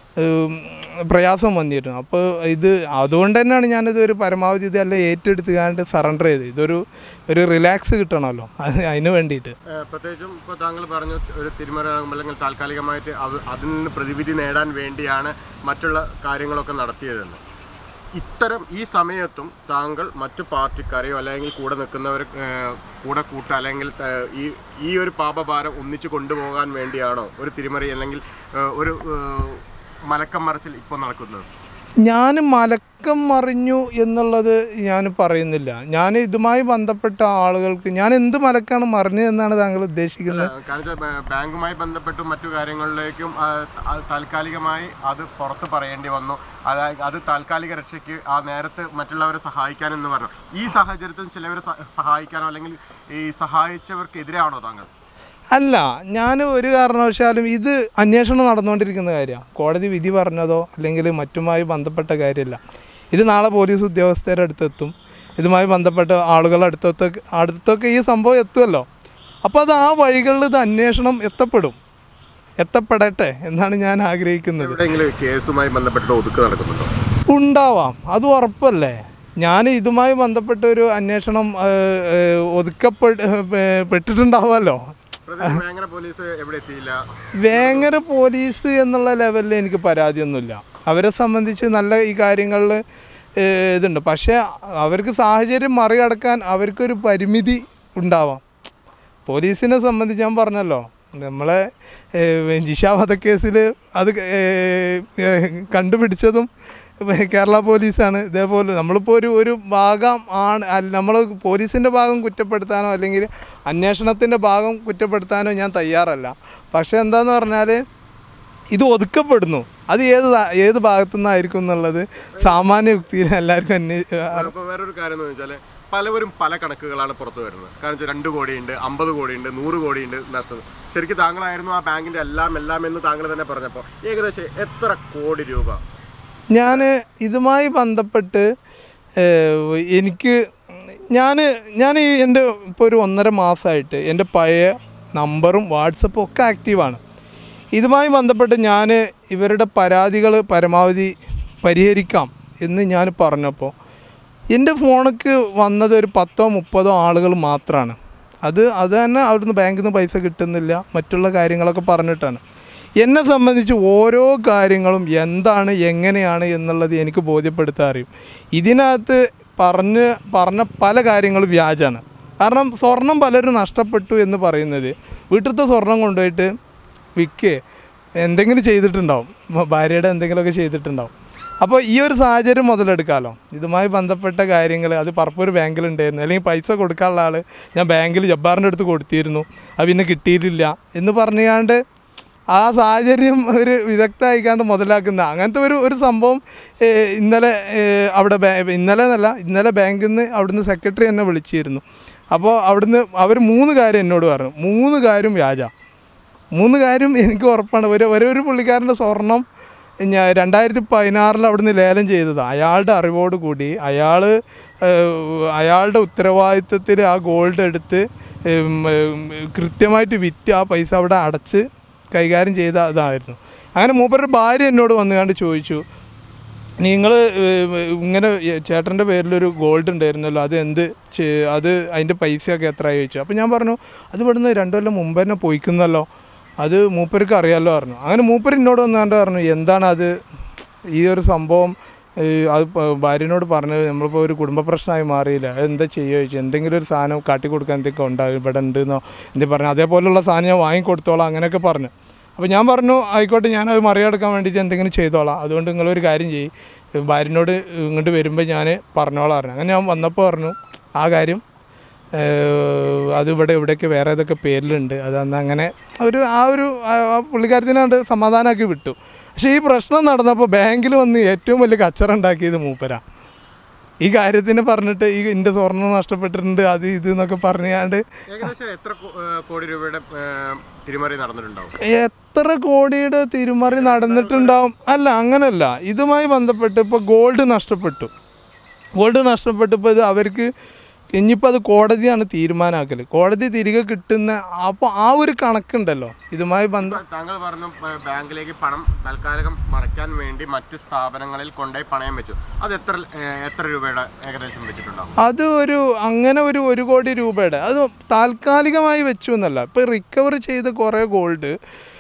പ്രയാസം വന്നിരുന്നു. അപ്പോൾ അതുകൊണ്ട് തന്നെയാണ് ഞാനിത് ഒരു പരമാവധി ഇതെല്ലാം ഏറ്റെടുത്തുകൊണ്ട് സറണ്ടർ ചെയ്ത് ഒരു റിലാക്സ് കിട്ടണമല്ലോ അതിന് വേണ്ടിയിട്ട്. പ്രത്യേകിച്ചും ഇപ്പോൾ താങ്കൾ പറഞ്ഞു ഒരു തിരിമറി അല്ലെങ്കിൽ താൽക്കാലികമായിട്ട് അതിൽ നിന്ന് പ്രതിവിധി നേടാൻ വേണ്ടിയാണ് മറ്റുള്ള കാര്യങ്ങളൊക്കെ നടത്തിയതെന്ന്. ഇത്തരം ഈ സമയത്തും താങ്കൾ മറ്റു പാർട്ടിക്കാരെയോ അല്ലെങ്കിൽ കൂടെ നിൽക്കുന്നവർ കൂടെ കൂട്ടുക അല്ലെങ്കിൽ ഈ ഒരു പാപഭാരം ഒന്നിച്ചു കൊണ്ടുപോകാൻ വേണ്ടിയാണോ ഒരു തിരിമറി അല്ലെങ്കിൽ ഒരു മലക്കം മറിച്ചിൽ ഇപ്പോൾ നടക്കുന്നത്? ഞാൻ മലക്കം മറിഞ്ഞു എന്നുള്ളത് ഞാൻ പറയുന്നില്ല. ഞാൻ ഇതുമായി ബന്ധപ്പെട്ട ആളുകൾക്ക് ഞാൻ എന്ത് മലക്കാണ് മറിഞ്ഞു എന്നാണ് താങ്കൾ ഉദ്ദേശിക്കുന്നത്? ബാങ്കുമായി ബന്ധപ്പെട്ടും മറ്റു കാര്യങ്ങളിലേക്കും താൽക്കാലികമായി അത് പുറത്ത് പറയേണ്ടി വന്നു. അത് താൽക്കാലിക രക്ഷയ്ക്ക് ആ നേരത്ത് മറ്റുള്ളവരെ സഹായിക്കാനെന്ന് പറഞ്ഞു. ഈ സാഹചര്യത്തിൽ ചിലവരെ സഹായിക്കാനോ അല്ലെങ്കിൽ ഈ സഹായിച്ചവർക്കെതിരെയാണോ താങ്കൾ? അല്ല, ഞാൻ ഒരു കാരണവശാലും ഇത് അന്വേഷണം നടന്നുകൊണ്ടിരിക്കുന്ന കാര്യമാണ്. കോടതി വിധി പറഞ്ഞതോ അല്ലെങ്കിൽ മറ്റുമായി ബന്ധപ്പെട്ട കാര്യമല്ല. ഇത് നാളെ പോലീസ് ഉദ്യോഗസ്ഥരുടെ അടുത്തെത്തും, ഇതുമായി ബന്ധപ്പെട്ട ആളുകളുടെ അടുത്തൊക്കെ ഈ സംഭവം എത്തുമല്ലോ. അപ്പോൾ അത് ആ വഴികളിൽ ഇത് അന്വേഷണം എത്തപ്പെടട്ടെ എന്നാണ് ഞാൻ ആഗ്രഹിക്കുന്നത്. കേസുമായി ബന്ധപ്പെട്ട ഒതുക്ക് നടക്കുന്നുണ്ടോ? ഉണ്ടാവാം, അത് ഉറപ്പല്ലേ. ഞാൻ ഇതുമായി ബന്ധപ്പെട്ട ഒരു അന്വേഷണം പെട്ടിട്ടുണ്ടാവുമല്ലോ. വേങ്ങര പോലീസ് എന്നുള്ള ലെവലിൽ എനിക്ക് പരാതിയൊന്നുമില്ല. അവരെ സംബന്ധിച്ച് നല്ല ഈ കാര്യങ്ങളിൽ ഇതുണ്ട്. പക്ഷേ അവർക്ക് സാഹചര്യം മറികടക്കാൻ അവർക്കൊരു പരിമിതി ഉണ്ടാവാം. പോലീസിനെ സംബന്ധിച്ച് ഞാൻ പറഞ്ഞല്ലോ, നമ്മളെ ജിഷ വധക്കേസിൽ അത് കണ്ടുപിടിച്ചതും കേരള പോലീസാണ്. ഇതേപോലെ നമ്മളിപ്പോൾ ഒരു ഭാഗം നമ്മൾ പോലീസിൻ്റെ ഭാഗം കുറ്റപ്പെടുത്താനോ അല്ലെങ്കിൽ അന്വേഷണത്തിൻ്റെ ഭാഗം കുറ്റപ്പെടുത്താനോ ഞാൻ തയ്യാറല്ല. പക്ഷേ എന്താന്ന് പറഞ്ഞാൽ ഇത് ഒതുക്കപ്പെടുന്നു. അത് ഏത് ഭാഗത്തു നിന്നായിരിക്കും എന്നുള്ളത് സാമാന്യ യുക്തിയിൽ എല്ലാവർക്കും വേറൊരു കാര്യം എന്ന് വെച്ചാൽ പലവരും പല കണക്കുകളാണ് പുറത്തു വരുന്നത്. കാരണം വെച്ചാൽ 2 കോടിയുണ്ട്, 50 കോടിയുണ്ട്, 100 കോടിയുണ്ട് നഷ്ടം. ശരിക്കും താങ്കളായിരുന്നു ആ ബാങ്കിൻ്റെ എല്ലാം എന്ന് താങ്കൾ തന്നെ പറഞ്ഞപ്പോൾ ഏകദേശം എത്ര കോടി രൂപ? ഞാൻ ഇതുമായി ബന്ധപ്പെട്ട് ഞാൻ എൻ്റെ ഇപ്പോൾ ഒരു 1.5 മാസമായിട്ട് എൻ്റെ പഴയ നമ്പറും വാട്സപ്പും ഒക്കെ ആക്റ്റീവാണ്. ഇതുമായി ബന്ധപ്പെട്ട് ഞാൻ ഇവരുടെ പരാതികൾ പരമാവധി പരിഹരിക്കാം എന്ന് ഞാൻ പറഞ്ഞപ്പോൾ എൻ്റെ ഫോണിലേക്ക് വന്നത് ഒരു 10-30 ആളുകൾ മാത്രമാണ്. അത് തന്നെ അവിടുന്ന് ബാങ്കിൽ നിന്ന് പൈസ കിട്ടുന്നില്ല, മറ്റുള്ള കാര്യങ്ങളൊക്കെ പറഞ്ഞിട്ടാണ്. എന്നെ സംബന്ധിച്ച് ഓരോ കാര്യങ്ങളും എന്താണ് എങ്ങനെയാണ് എന്നുള്ളത് എനിക്ക് ബോധ്യപ്പെടുത്താൻ അറിയും. ഇതിനകത്ത് പറഞ്ഞ പല കാര്യങ്ങളും വ്യാജാണ്. കാരണം സ്വർണം പലരും നഷ്ടപ്പെട്ടു എന്ന് പറയുന്നത് വീട്ടിലത്തെ സ്വർണം കൊണ്ടുപോയിട്ട് വിൽക്കുക എന്തെങ്കിലും ചെയ്തിട്ടുണ്ടാവും, ഭാര്യയുടെ എന്തെങ്കിലുമൊക്കെ ചെയ്തിട്ടുണ്ടാവും. അപ്പോൾ ഈ ഒരു സാഹചര്യം മുതലെടുക്കാമല്ലോ. ഇതുമായി ബന്ധപ്പെട്ട കാര്യങ്ങൾ അത് പറപ്പൂർ ബാങ്കിലുണ്ടായിരുന്നു, അല്ലെങ്കിൽ പൈസ കൊടുക്കാനുള്ള ആൾ ഞാൻ ബാങ്കിൽ ജബ്ബാറിൻ്റെ അടുത്ത് കൊടുത്തിരുന്നു, അത് പിന്നെ കിട്ടിയിട്ടില്ല എന്ന് പറഞ്ഞാണ്ട് ആ സാഹചര്യം ഒരു വിദഗ്ധമായിക്കാണ്ട് മുതലാക്കുന്ന അങ്ങനത്തെ ഒരു സംഭവം ഇന്നലെ അവിടെ ഇന്നലെ ബാങ്കിൽ നിന്ന് അവിടുന്ന് സെക്രട്ടറി എന്നെ വിളിച്ചിരുന്നു. അപ്പോൾ അവിടുന്ന് അവർ 3 കാര്യം എന്നോട് പറഞ്ഞു. 3 കാര്യം വ്യാജ. 3 കാര്യം എനിക്ക് ഉറപ്പാണ്. ഒരു പുള്ളിക്കാരൻ്റെ സ്വർണം 2016 അവിടുന്ന് ലേലം ചെയ്തതാണ്. അയാളുടെ അറിവോട് കൂടി അയാളുടെ ഉത്തരവാദിത്വത്തിൽ ആ ഗോൾഡ് എടുത്ത് കൃത്യമായിട്ട് വിറ്റ് ആ പൈസ അവിടെ അടച്ച് കൈകാര്യം ചെയ്ത ഇതായിരുന്നു. അങ്ങനെ മൂപ്പരുടെ ഭാര്യ എന്നോട് വന്നുകൊണ്ട് ചോദിച്ചു, നിങ്ങൾ ഇങ്ങനെ ചേട്ടൻ്റെ പേരിലൊരു ഗോൾഡ് ഉണ്ടായിരുന്നല്ലോ, അത് അതിൻ്റെ പൈസയൊക്കെ എത്രയായി ചോദിച്ചു. അപ്പോൾ ഞാൻ പറഞ്ഞു അത് ഇവിടുന്ന് 2 കൊല്ലം മുമ്പ് തന്നെ പോയിക്കുന്നല്ലോ, അത് മൂപ്പർക്ക് അറിയാമല്ലോ പറഞ്ഞു. അങ്ങനെ മൂപ്പർ എന്നോട് വന്നുകൊണ്ട് പറഞ്ഞു എന്താണ് അത് ഈ ഒരു സംഭവം, അത് ഭാര്യനോട് പറഞ്ഞു നമ്മളിപ്പോൾ ഒരു കുടുംബ പ്രശ്നമായി മാറിയില്ല, എന്താ ചെയ്യുക ചോദിച്ചു. എന്തെങ്കിലും ഒരു സാധനം കാട്ടിക്കൊടുക്കാൻ എന്തൊക്കെ ഉണ്ടാകും ഇവിടെ ഉണ്ടെന്നോ എന്തെങ്കിലും പറഞ്ഞു. അതേപോലുള്ള സാധനം ഞാൻ വാങ്ങിക്കൊടുത്തോളാം അങ്ങനെയൊക്കെ പറഞ്ഞു. അപ്പോൾ ഞാൻ പറഞ്ഞു ആയിക്കോട്ടെ, ഞാനത് മറികടക്കാൻ വേണ്ടിയിട്ട് എന്തെങ്കിലും ചെയ്തോളാം, അതുകൊണ്ട് നിങ്ങളൊരു കാര്യം ചെയ്യും, ഭാര്യനോട് ഇങ്ങോട്ട് വരുമ്പോൾ ഞാൻ പറഞ്ഞോളാം പറഞ്ഞു. അങ്ങനെ ഞാൻ വന്നപ്പോൾ പറഞ്ഞു ആ കാര്യം അത് ഇവിടെയൊക്കെ വേറെ ഏതൊക്കെ പേരിലുണ്ട്, അതന്ന് അങ്ങനെ ആ പുള്ളിക്കാരത്തിനാണ്ട് സമാധാനമാക്കി വിട്ടു. പക്ഷേ ഈ പ്രശ്നം നടന്നപ്പോൾ ബാങ്കിൽ വന്ന് ഏറ്റവും വലിയ കച്ചറ ഉണ്ടാക്കിയത് മൂപ്പരാ. ഈ കാര്യത്തിന് പറഞ്ഞിട്ട് എൻ്റെ സ്വർണ്ണം നഷ്ടപ്പെട്ടിട്ടുണ്ട് അത് ഇത് എന്നൊക്കെ പറഞ്ഞാണ്ട് എത്ര കോടി രൂപയുടെ തിരിമറി നടന്നിട്ടുണ്ടാവും? എത്ര കോടിയുടെ തിരിമറി നടന്നിട്ടുണ്ടാവും? അല്ല, അങ്ങനല്ല. ഇതുമായി ബന്ധപ്പെട്ട് ഇപ്പോൾ ഗോൾഡ് നഷ്ടപ്പെട്ടു. ഇപ്പോൾ ഇത് അവർക്ക് ഇനിയിപ്പോൾ അത് കോടതിയാണ് തീരുമാനമാക്കൽ. കോടതി തിരികെ കിട്ടുന്ന അപ്പോൾ ആ ഒരു കണക്കുണ്ടല്ലോ ഇതുമായി താങ്കൾ പറഞ്ഞു ബാങ്കിലേക്ക് പണം താൽക്കാലികം മറയ്ക്കാൻ വേണ്ടി മറ്റ് സ്ഥാപനങ്ങളിൽ കൊണ്ടുപോയി പണയം വെച്ചു. അത് എത്ര രൂപയുടെ ഏകദേശം വെച്ചിട്ടുണ്ടാവും? അത് അങ്ങനെ 1 കോടി രൂപയുടെ അത് താൽക്കാലികമായി വെച്ചു എന്നല്ല. ഇപ്പോൾ റിക്കവർ ചെയ്ത കുറേ ഗോൾഡ്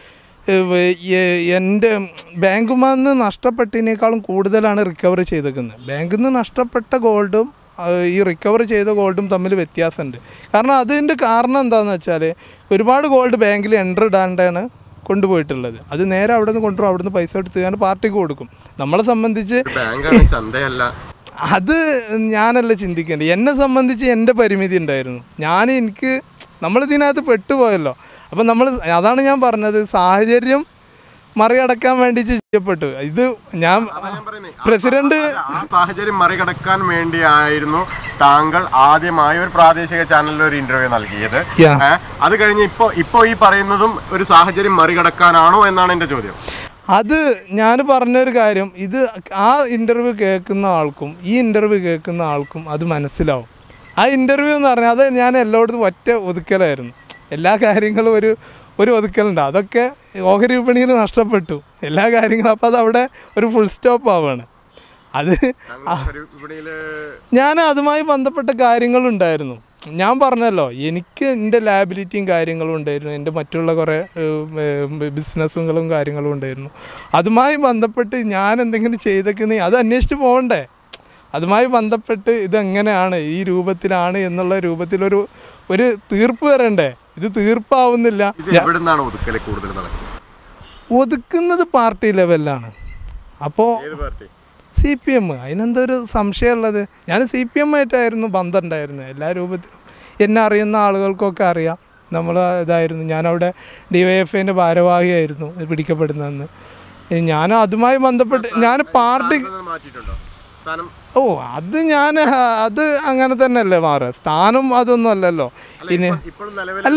എൻ്റെ ബാങ്കിൽ നിന്ന് നഷ്ടപ്പെട്ടതിനേക്കാളും കൂടുതലാണ് റിക്കവർ ചെയ്തേക്കുന്നത്. ബാങ്കിൽ നിന്ന് നഷ്ടപ്പെട്ട ഗോൾഡും ഈ റിക്കവർ ചെയ്ത ഗോൾഡും തമ്മിൽ വ്യത്യാസമുണ്ട്. കാരണം അതിൻ്റെ കാരണം എന്താണെന്ന് വെച്ചാൽ ഒരുപാട് ഗോൾഡ് ബാങ്കിൽ എൻട്രി ഇടാണ്ടാണ് കൊണ്ടുപോയിട്ടുള്ളത്. അത് നേരെ അവിടെ നിന്ന് കൊണ്ടുപോകും, അവിടെ നിന്ന് പൈസ എടുത്ത് ഞാൻ പാർട്ടിക്ക് കൊടുക്കും. നമ്മളെ സംബന്ധിച്ച് അത് ഞാനല്ല ചിന്തിക്കേണ്ടത്. എന്നെ സംബന്ധിച്ച് എൻ്റെ പരിമിതി ഉണ്ടായിരുന്നു. നമ്മളിതിനകത്ത് പെട്ടുപോയല്ലോ. അപ്പം അതാണ് ഞാൻ പറഞ്ഞത്, സാഹചര്യം മറികടക്കാൻ വേണ്ടി ചെയ്യപ്പെട്ടു. ഇത് ഞാൻ പ്രസിഡന്റ് സാഹചര്യം മറികടക്കാൻ വേണ്ടിയായിരുന്നു താങ്കൾ ആദ്യമായി ഒരു പ്രാദേശിക ചാനലിൽ ഒരു ഇന്റർവ്യൂ നൽകിയത്. അത് കഴിഞ്ഞ് ഇപ്പോ ഈ പറയുന്നതും ഒരു സാഹചര്യം മറികടക്കാനാണോ എന്നാണ് എൻ്റെ ചോദ്യം. അത് ഞാൻ പറഞ്ഞൊരു കാര്യം, ഇത് ആ ഇൻ്റർവ്യൂ കേൾക്കുന്ന ആൾക്കും ഈ ഇൻ്റർവ്യൂ കേൾക്കുന്ന ആൾക്കും അത് മനസ്സിലാവും. ആ ഇൻ്റർവ്യൂ എന്ന് പറഞ്ഞാൽ അത് ഞാൻ എല്ലായിടത്തും ഒറ്റ ഒതുക്കലായിരുന്നു. എല്ലാ കാര്യങ്ങളും ഒരു ഒതുക്കലുണ്ട്. അതൊക്കെ ഓഹരി വിപണിയിൽ നഷ്ടപ്പെട്ടു എല്ലാ കാര്യങ്ങളും. അപ്പോൾ അതവിടെ ഒരു ഫുൾ സ്റ്റോപ്പ് ആവുകയാണ്. അത് ഞാൻ അതുമായി ബന്ധപ്പെട്ട കാര്യങ്ങളുണ്ടായിരുന്നു. ഞാൻ പറഞ്ഞല്ലോ, എനിക്ക് എൻ്റെ ലാബിലിറ്റിയും കാര്യങ്ങളും ഉണ്ടായിരുന്നു, എൻ്റെ മറ്റുള്ള കുറേ ബിസിനസ്സുകളും കാര്യങ്ങളും ഉണ്ടായിരുന്നു. അതുമായി ബന്ധപ്പെട്ട് ഞാൻ എന്തെങ്കിലും ചെയ്തേക്കുന്നേ അത് അന്വേഷിച്ച് പോകണ്ടേ? അതുമായി ബന്ധപ്പെട്ട് ഇതെങ്ങനെയാണ് ഈ രൂപത്തിലാണ് എന്നുള്ള രൂപത്തിലൊരു തീർപ്പ് വരണ്ടേ? ഇത് തീർപ്പാവുന്നില്ല. ഒതുക്കുന്നത് പാർട്ടി ലെവലിലാണ്. അപ്പോൾ CPM, അതിനെന്തൊരു സംശയമുള്ളത്? ഞാൻ CPM ആയിട്ടായിരുന്നു ബന്ധമുണ്ടായിരുന്നത് എല്ലാ രൂപത്തിലും. എന്നെ അറിയുന്ന ആളുകൾക്കൊക്കെ അറിയാം. ഇതായിരുന്നു, ഞാനവിടെ DYFIൻ്റെ ഭാരവാഹിയായിരുന്നു പിടിക്കപ്പെടുന്നതെന്ന്. ഞാൻ അതുമായി ബന്ധപ്പെട്ട് ഞാൻ പാർട്ടി അത് അത് അങ്ങനെ തന്നെയല്ലേ മാറുക, സ്ഥാനം അതൊന്നും അല്ലല്ലോ. ഇനി അല്ല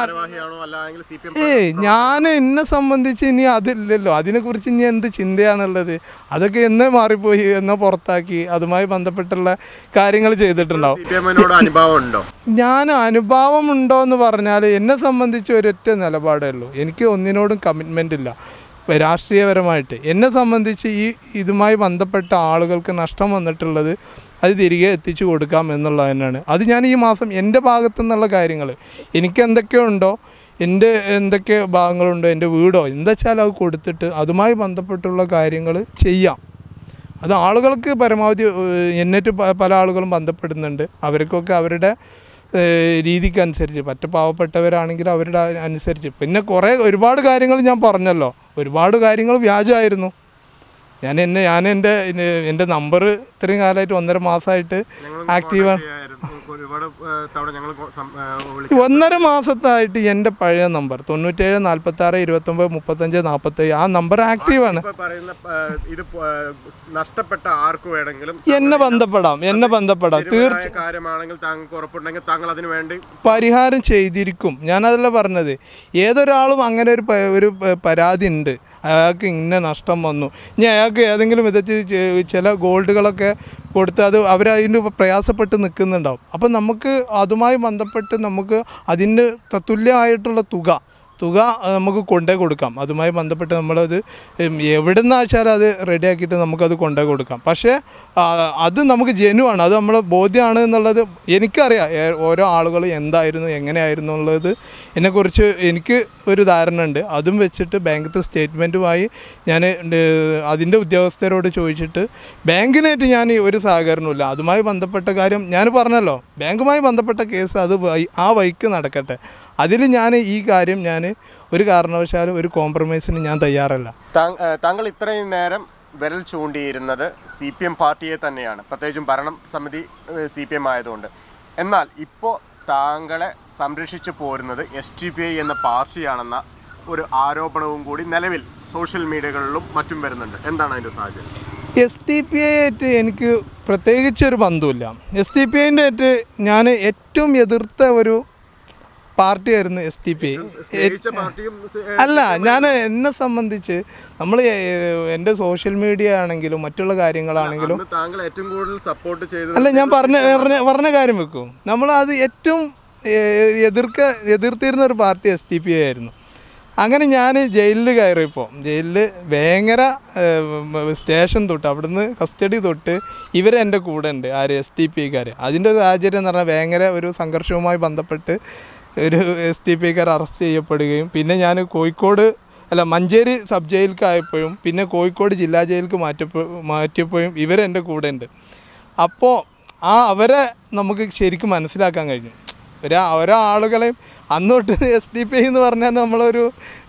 ഞാൻ എന്നെ സംബന്ധിച്ച് ഇനി അതില്ലല്ലോ, അതിനെക്കുറിച്ച് ഇനി എന്ത് ചിന്തയാണുള്ളത്? അതൊക്കെ എന്നേ മാറിപ്പോയി, എന്നോ പുറത്താക്കി, അതുമായി ബന്ധപ്പെട്ടുള്ള കാര്യങ്ങൾ ചെയ്തിട്ടുണ്ടാവും. ഞാൻ അനുഭവം ഉണ്ടോ എന്ന് പറഞ്ഞാൽ എന്നെ സംബന്ധിച്ച് ഒരൊറ്റ നിലപാടേ ഉള്ളൂ. എനിക്ക് ഒന്നിനോടും കമ്മിറ്റ്മെൻ്റ് ഇല്ല രാഷ്ട്രീയപരമായിട്ട്. എന്നെ സംബന്ധിച്ച് ഇതുമായി ബന്ധപ്പെട്ട ആളുകൾക്ക് നഷ്ടം വന്നിട്ടുള്ളത് അത് തിരികെ എത്തിച്ചു കൊടുക്കാം എന്നുള്ളത് തന്നെയാണ്. അത് ഞാൻ ഈ മാസം എൻ്റെ ഭാഗത്തു നിന്നുള്ള കാര്യങ്ങൾ എനിക്ക് എന്തൊക്കെയുണ്ടോ, എൻ്റെ എന്തൊക്കെ ഭാഗങ്ങളുണ്ടോ, എൻ്റെ വീടോ എന്താ വെച്ചാൽ അത് കൊടുത്തിട്ട് അതുമായി ബന്ധപ്പെട്ടുള്ള കാര്യങ്ങൾ ചെയ്യാം. അത് ആളുകൾക്ക് പരമാവധി എന്നിട്ട് പല ആളുകളും ബന്ധപ്പെടുന്നുണ്ട്. അവർക്കൊക്കെ അവരുടെ രീതിക്കനുസരിച്ച്, പറ്റ പാവപ്പെട്ടവരാണെങ്കിൽ അവരുടെ അനുസരിച്ച്. പിന്നെ ഒരുപാട് കാര്യങ്ങൾ ഞാൻ പറഞ്ഞല്ലോ, ഒരുപാട് കാര്യങ്ങൾ വ്യാജമായിരുന്നു. ഞാൻ എൻ്റെ നമ്പർ ഇത്രയും കാലമായിട്ട് 1.5 മാസമായിട്ട് ആക്റ്റീവാണ്. 1.5 മാസത്തായിട്ട് എൻ്റെ പഴയ നമ്പർ 97 46 29 35 47 ആ നമ്പർ ആക്റ്റീവാണ്. നഷ്ടപ്പെട്ട ആർക്ക് വേണമെങ്കിലും എന്നെ ബന്ധപ്പെടാം പരിഹാരം ചെയ്തിരിക്കും. ഞാനതല്ല പറഞ്ഞത്. ഏതൊരാളും അങ്ങനെ ഒരു പരാതി ഉണ്ട്, അയാൾക്ക് ഇന്ന നഷ്ടം വന്നു, ഇനി അയാൾക്ക് ഏതെങ്കിലും വിധത്തിൽ ചില ഗോൾഡുകളൊക്കെ കൊടുത്ത് അത് അവരതിന് പ്രയാസപ്പെട്ട് നിൽക്കുന്നുണ്ടാവും. അപ്പം നമുക്ക് അതുമായി ബന്ധപ്പെട്ട് നമുക്ക് അതിന് തത്തുല്യമായിട്ടുള്ള തുക നമുക്ക് കൊണ്ടേ കൊടുക്കാം. അതുമായി ബന്ധപ്പെട്ട് നമ്മളത് എവിടെ നിന്നാ വെച്ചാൽ അത് റെഡിയാക്കിയിട്ട് നമുക്കത് കൊണ്ടേ കൊടുക്കാം. പക്ഷേ അത് നമുക്ക് ജെനുവാണ്, അത് നമ്മൾ ബോധ്യമാണ് എന്നുള്ളത് എനിക്കറിയാം. ഓരോ ആളുകൾ എന്തായിരുന്നു എങ്ങനെയായിരുന്നു എന്നുള്ളത് എന്നെക്കുറിച്ച് എനിക്ക് ഒരു ധാരണ ഉണ്ട്. അതും വെച്ചിട്ട് ബാങ്കിലത്തെ സ്റ്റേറ്റ്മെൻറ്റുമായി ഞാൻ അതിൻ്റെ ഉദ്യോഗസ്ഥരോട് ചോദിച്ചിട്ട് ബാങ്കിനായിട്ട് ഞാൻ ഒരു സഹകരണമില്ല. അതുമായി ബന്ധപ്പെട്ട കാര്യം ഞാൻ പറഞ്ഞല്ലോ, ബാങ്കുമായി ബന്ധപ്പെട്ട കേസ് അത് ആ വഴിക്ക് നടക്കട്ടെ. അതിൽ ഞാൻ ഈ കാര്യം ഞാൻ ഒരു കാരണവശാലും ഒരു കോംപ്രമൈസിന് ഞാൻ തയ്യാറല്ല. താങ്കൾ ഇത്രയും നേരം വിരൽ ചൂണ്ടിയിരുന്നത് CPM പാർട്ടിയെ തന്നെയാണ്, പ്രത്യേകിച്ചും ഭരണം സമിതി CPM ആയതുകൊണ്ട്. എന്നാൽ ഇപ്പോൾ താങ്കളെ സംരക്ഷിച്ചു പോരുന്നത് SDPI എന്ന പാർട്ടിയാണെന്ന ഒരു ആരോപണവും കൂടി നിലവിൽ സോഷ്യൽ മീഡിയകളിലും മറ്റും വരുന്നുണ്ട്. എന്താണ് അതിൻ്റെ സാഹചര്യം? SDPI ആയിട്ട് എനിക്ക് പ്രത്യേകിച്ചൊരു ബന്ധമില്ല. SDPIൻ്റെ ആയിട്ട് ഞാൻ ഏറ്റവും എതിർത്ത ഒരു പാർട്ടിയായിരുന്നു SDPI. അല്ല, ഞാൻ എന്നെ സംബന്ധിച്ച് നമ്മൾ എൻ്റെ സോഷ്യൽ മീഡിയ ആണെങ്കിലും മറ്റുള്ള കാര്യങ്ങളാണെങ്കിലും അല്ല, ഞാൻ പറഞ്ഞ കാര്യം വെക്കും. നമ്മളത് ഏറ്റവും എതിർത്തിരുന്ന ഒരു പാർട്ടി SDPI ആയിരുന്നു. അങ്ങനെ ഞാൻ ജയിലിൽ കയറിയപ്പോൾ ജയിലിൽ ഭയങ്കര സ്റ്റേഷൻ തൊട്ട് അവിടുന്ന് കസ്റ്റഡി തൊട്ട് ഇവരെൻ്റെ കൂടെ ഉണ്ട്, ആര് SDPIക്കാർ. അതിൻ്റെ ഒരു സാഹചര്യം എന്ന് പറഞ്ഞാൽ ഭയങ്കര ഒരു സംഘർഷവുമായി ബന്ധപ്പെട്ട് ഒരു SDPIക്കാർ അറസ്റ്റ് ചെയ്യപ്പെടുകയും പിന്നെ ഞാൻ മഞ്ചേരി സബ് ജയിലിലേക്കായപ്പോഴും പിന്നെ കോഴിക്കോട് ജില്ലാ ജയിലിലേക്ക് മാറ്റിയപ്പോഴും ഇവരെൻ്റെ കൂടെ ഉണ്ട്. അപ്പോൾ അവരെ നമുക്ക് ശരിക്കും മനസ്സിലാക്കാൻ കഴിഞ്ഞു. ഓരോ ആളുകളെയും അന്നോട്ട് SDPI എന്ന് പറഞ്ഞാൽ നമ്മളൊരു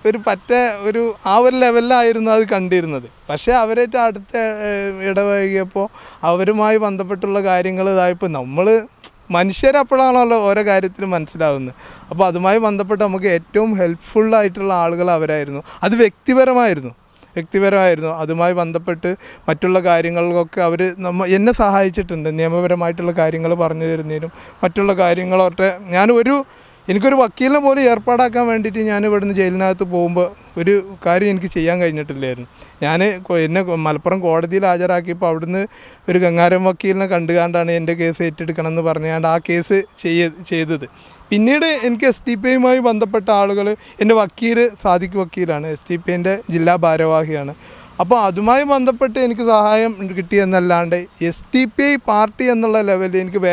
ആ ഒരു ലെവലിലായിരുന്നു അത് കണ്ടിരുന്നത്. പക്ഷേ അവരായിട്ട് അടുത്ത് ഇടവൈകിയപ്പോൾ അവരുമായി ബന്ധപ്പെട്ടുള്ള കാര്യങ്ങൾ ഇതായപ്പോൾ നമ്മൾ മനുഷ്യരപ്പോഴാണല്ലോ ഓരോ കാര്യത്തിലും മനസ്സിലാവുന്നത്. അപ്പോൾ അതുമായി ബന്ധപ്പെട്ട് നമുക്ക് ഏറ്റവും ഹെൽപ്ഫുള്ളായിട്ടുള്ള ആളുകൾ അവരായിരുന്നു. അത് വ്യക്തിപരമായിരുന്നു. അതുമായി ബന്ധപ്പെട്ട് മറ്റുള്ള കാര്യങ്ങൾക്കൊക്കെ എന്നെ സഹായിച്ചിട്ടുണ്ട്. നിയമപരമായിട്ടുള്ള കാര്യങ്ങൾ പറഞ്ഞു തരുന്നതിനും മറ്റുള്ള കാര്യങ്ങളൊക്കെ എനിക്കൊരു വക്കീലിനെ പോലും ഏർപ്പാടാക്കാൻ വേണ്ടിയിട്ട് ഞാൻ ഇവിടുന്ന് ജയിലിനകത്ത് പോകുമ്പോൾ ഒരു കാര്യം എനിക്ക് ചെയ്യാൻ കഴിഞ്ഞിട്ടില്ലായിരുന്നു. എന്നെ മലപ്പുറം കോടതിയിൽ ഹാജരാക്കിയപ്പോൾ അവിടുന്ന് ഒരു ഗംഗാരം വക്കീലിനെ കണ്ടുകൊണ്ടാണ് എൻ്റെ കേസ് ഏറ്റെടുക്കണമെന്ന് പറഞ്ഞുകൊണ്ട് ആ കേസ് ചെയ്തത്. പിന്നീട് എനിക്ക് SDPIയുമായി ബന്ധപ്പെട്ട ആളുകൾ, എൻ്റെ സാദിഖ് വക്കീലാണ്, SDPIൻ്റെ ജില്ലാ ഭാരവാഹിയാണ്. അപ്പോൾ അതുമായി ബന്ധപ്പെട്ട് എനിക്ക് സഹായം കിട്ടിയെന്നല്ലാണ്ട് SDPI പാർട്ടി എന്നുള്ള ലെവലിൽ എനിക്ക്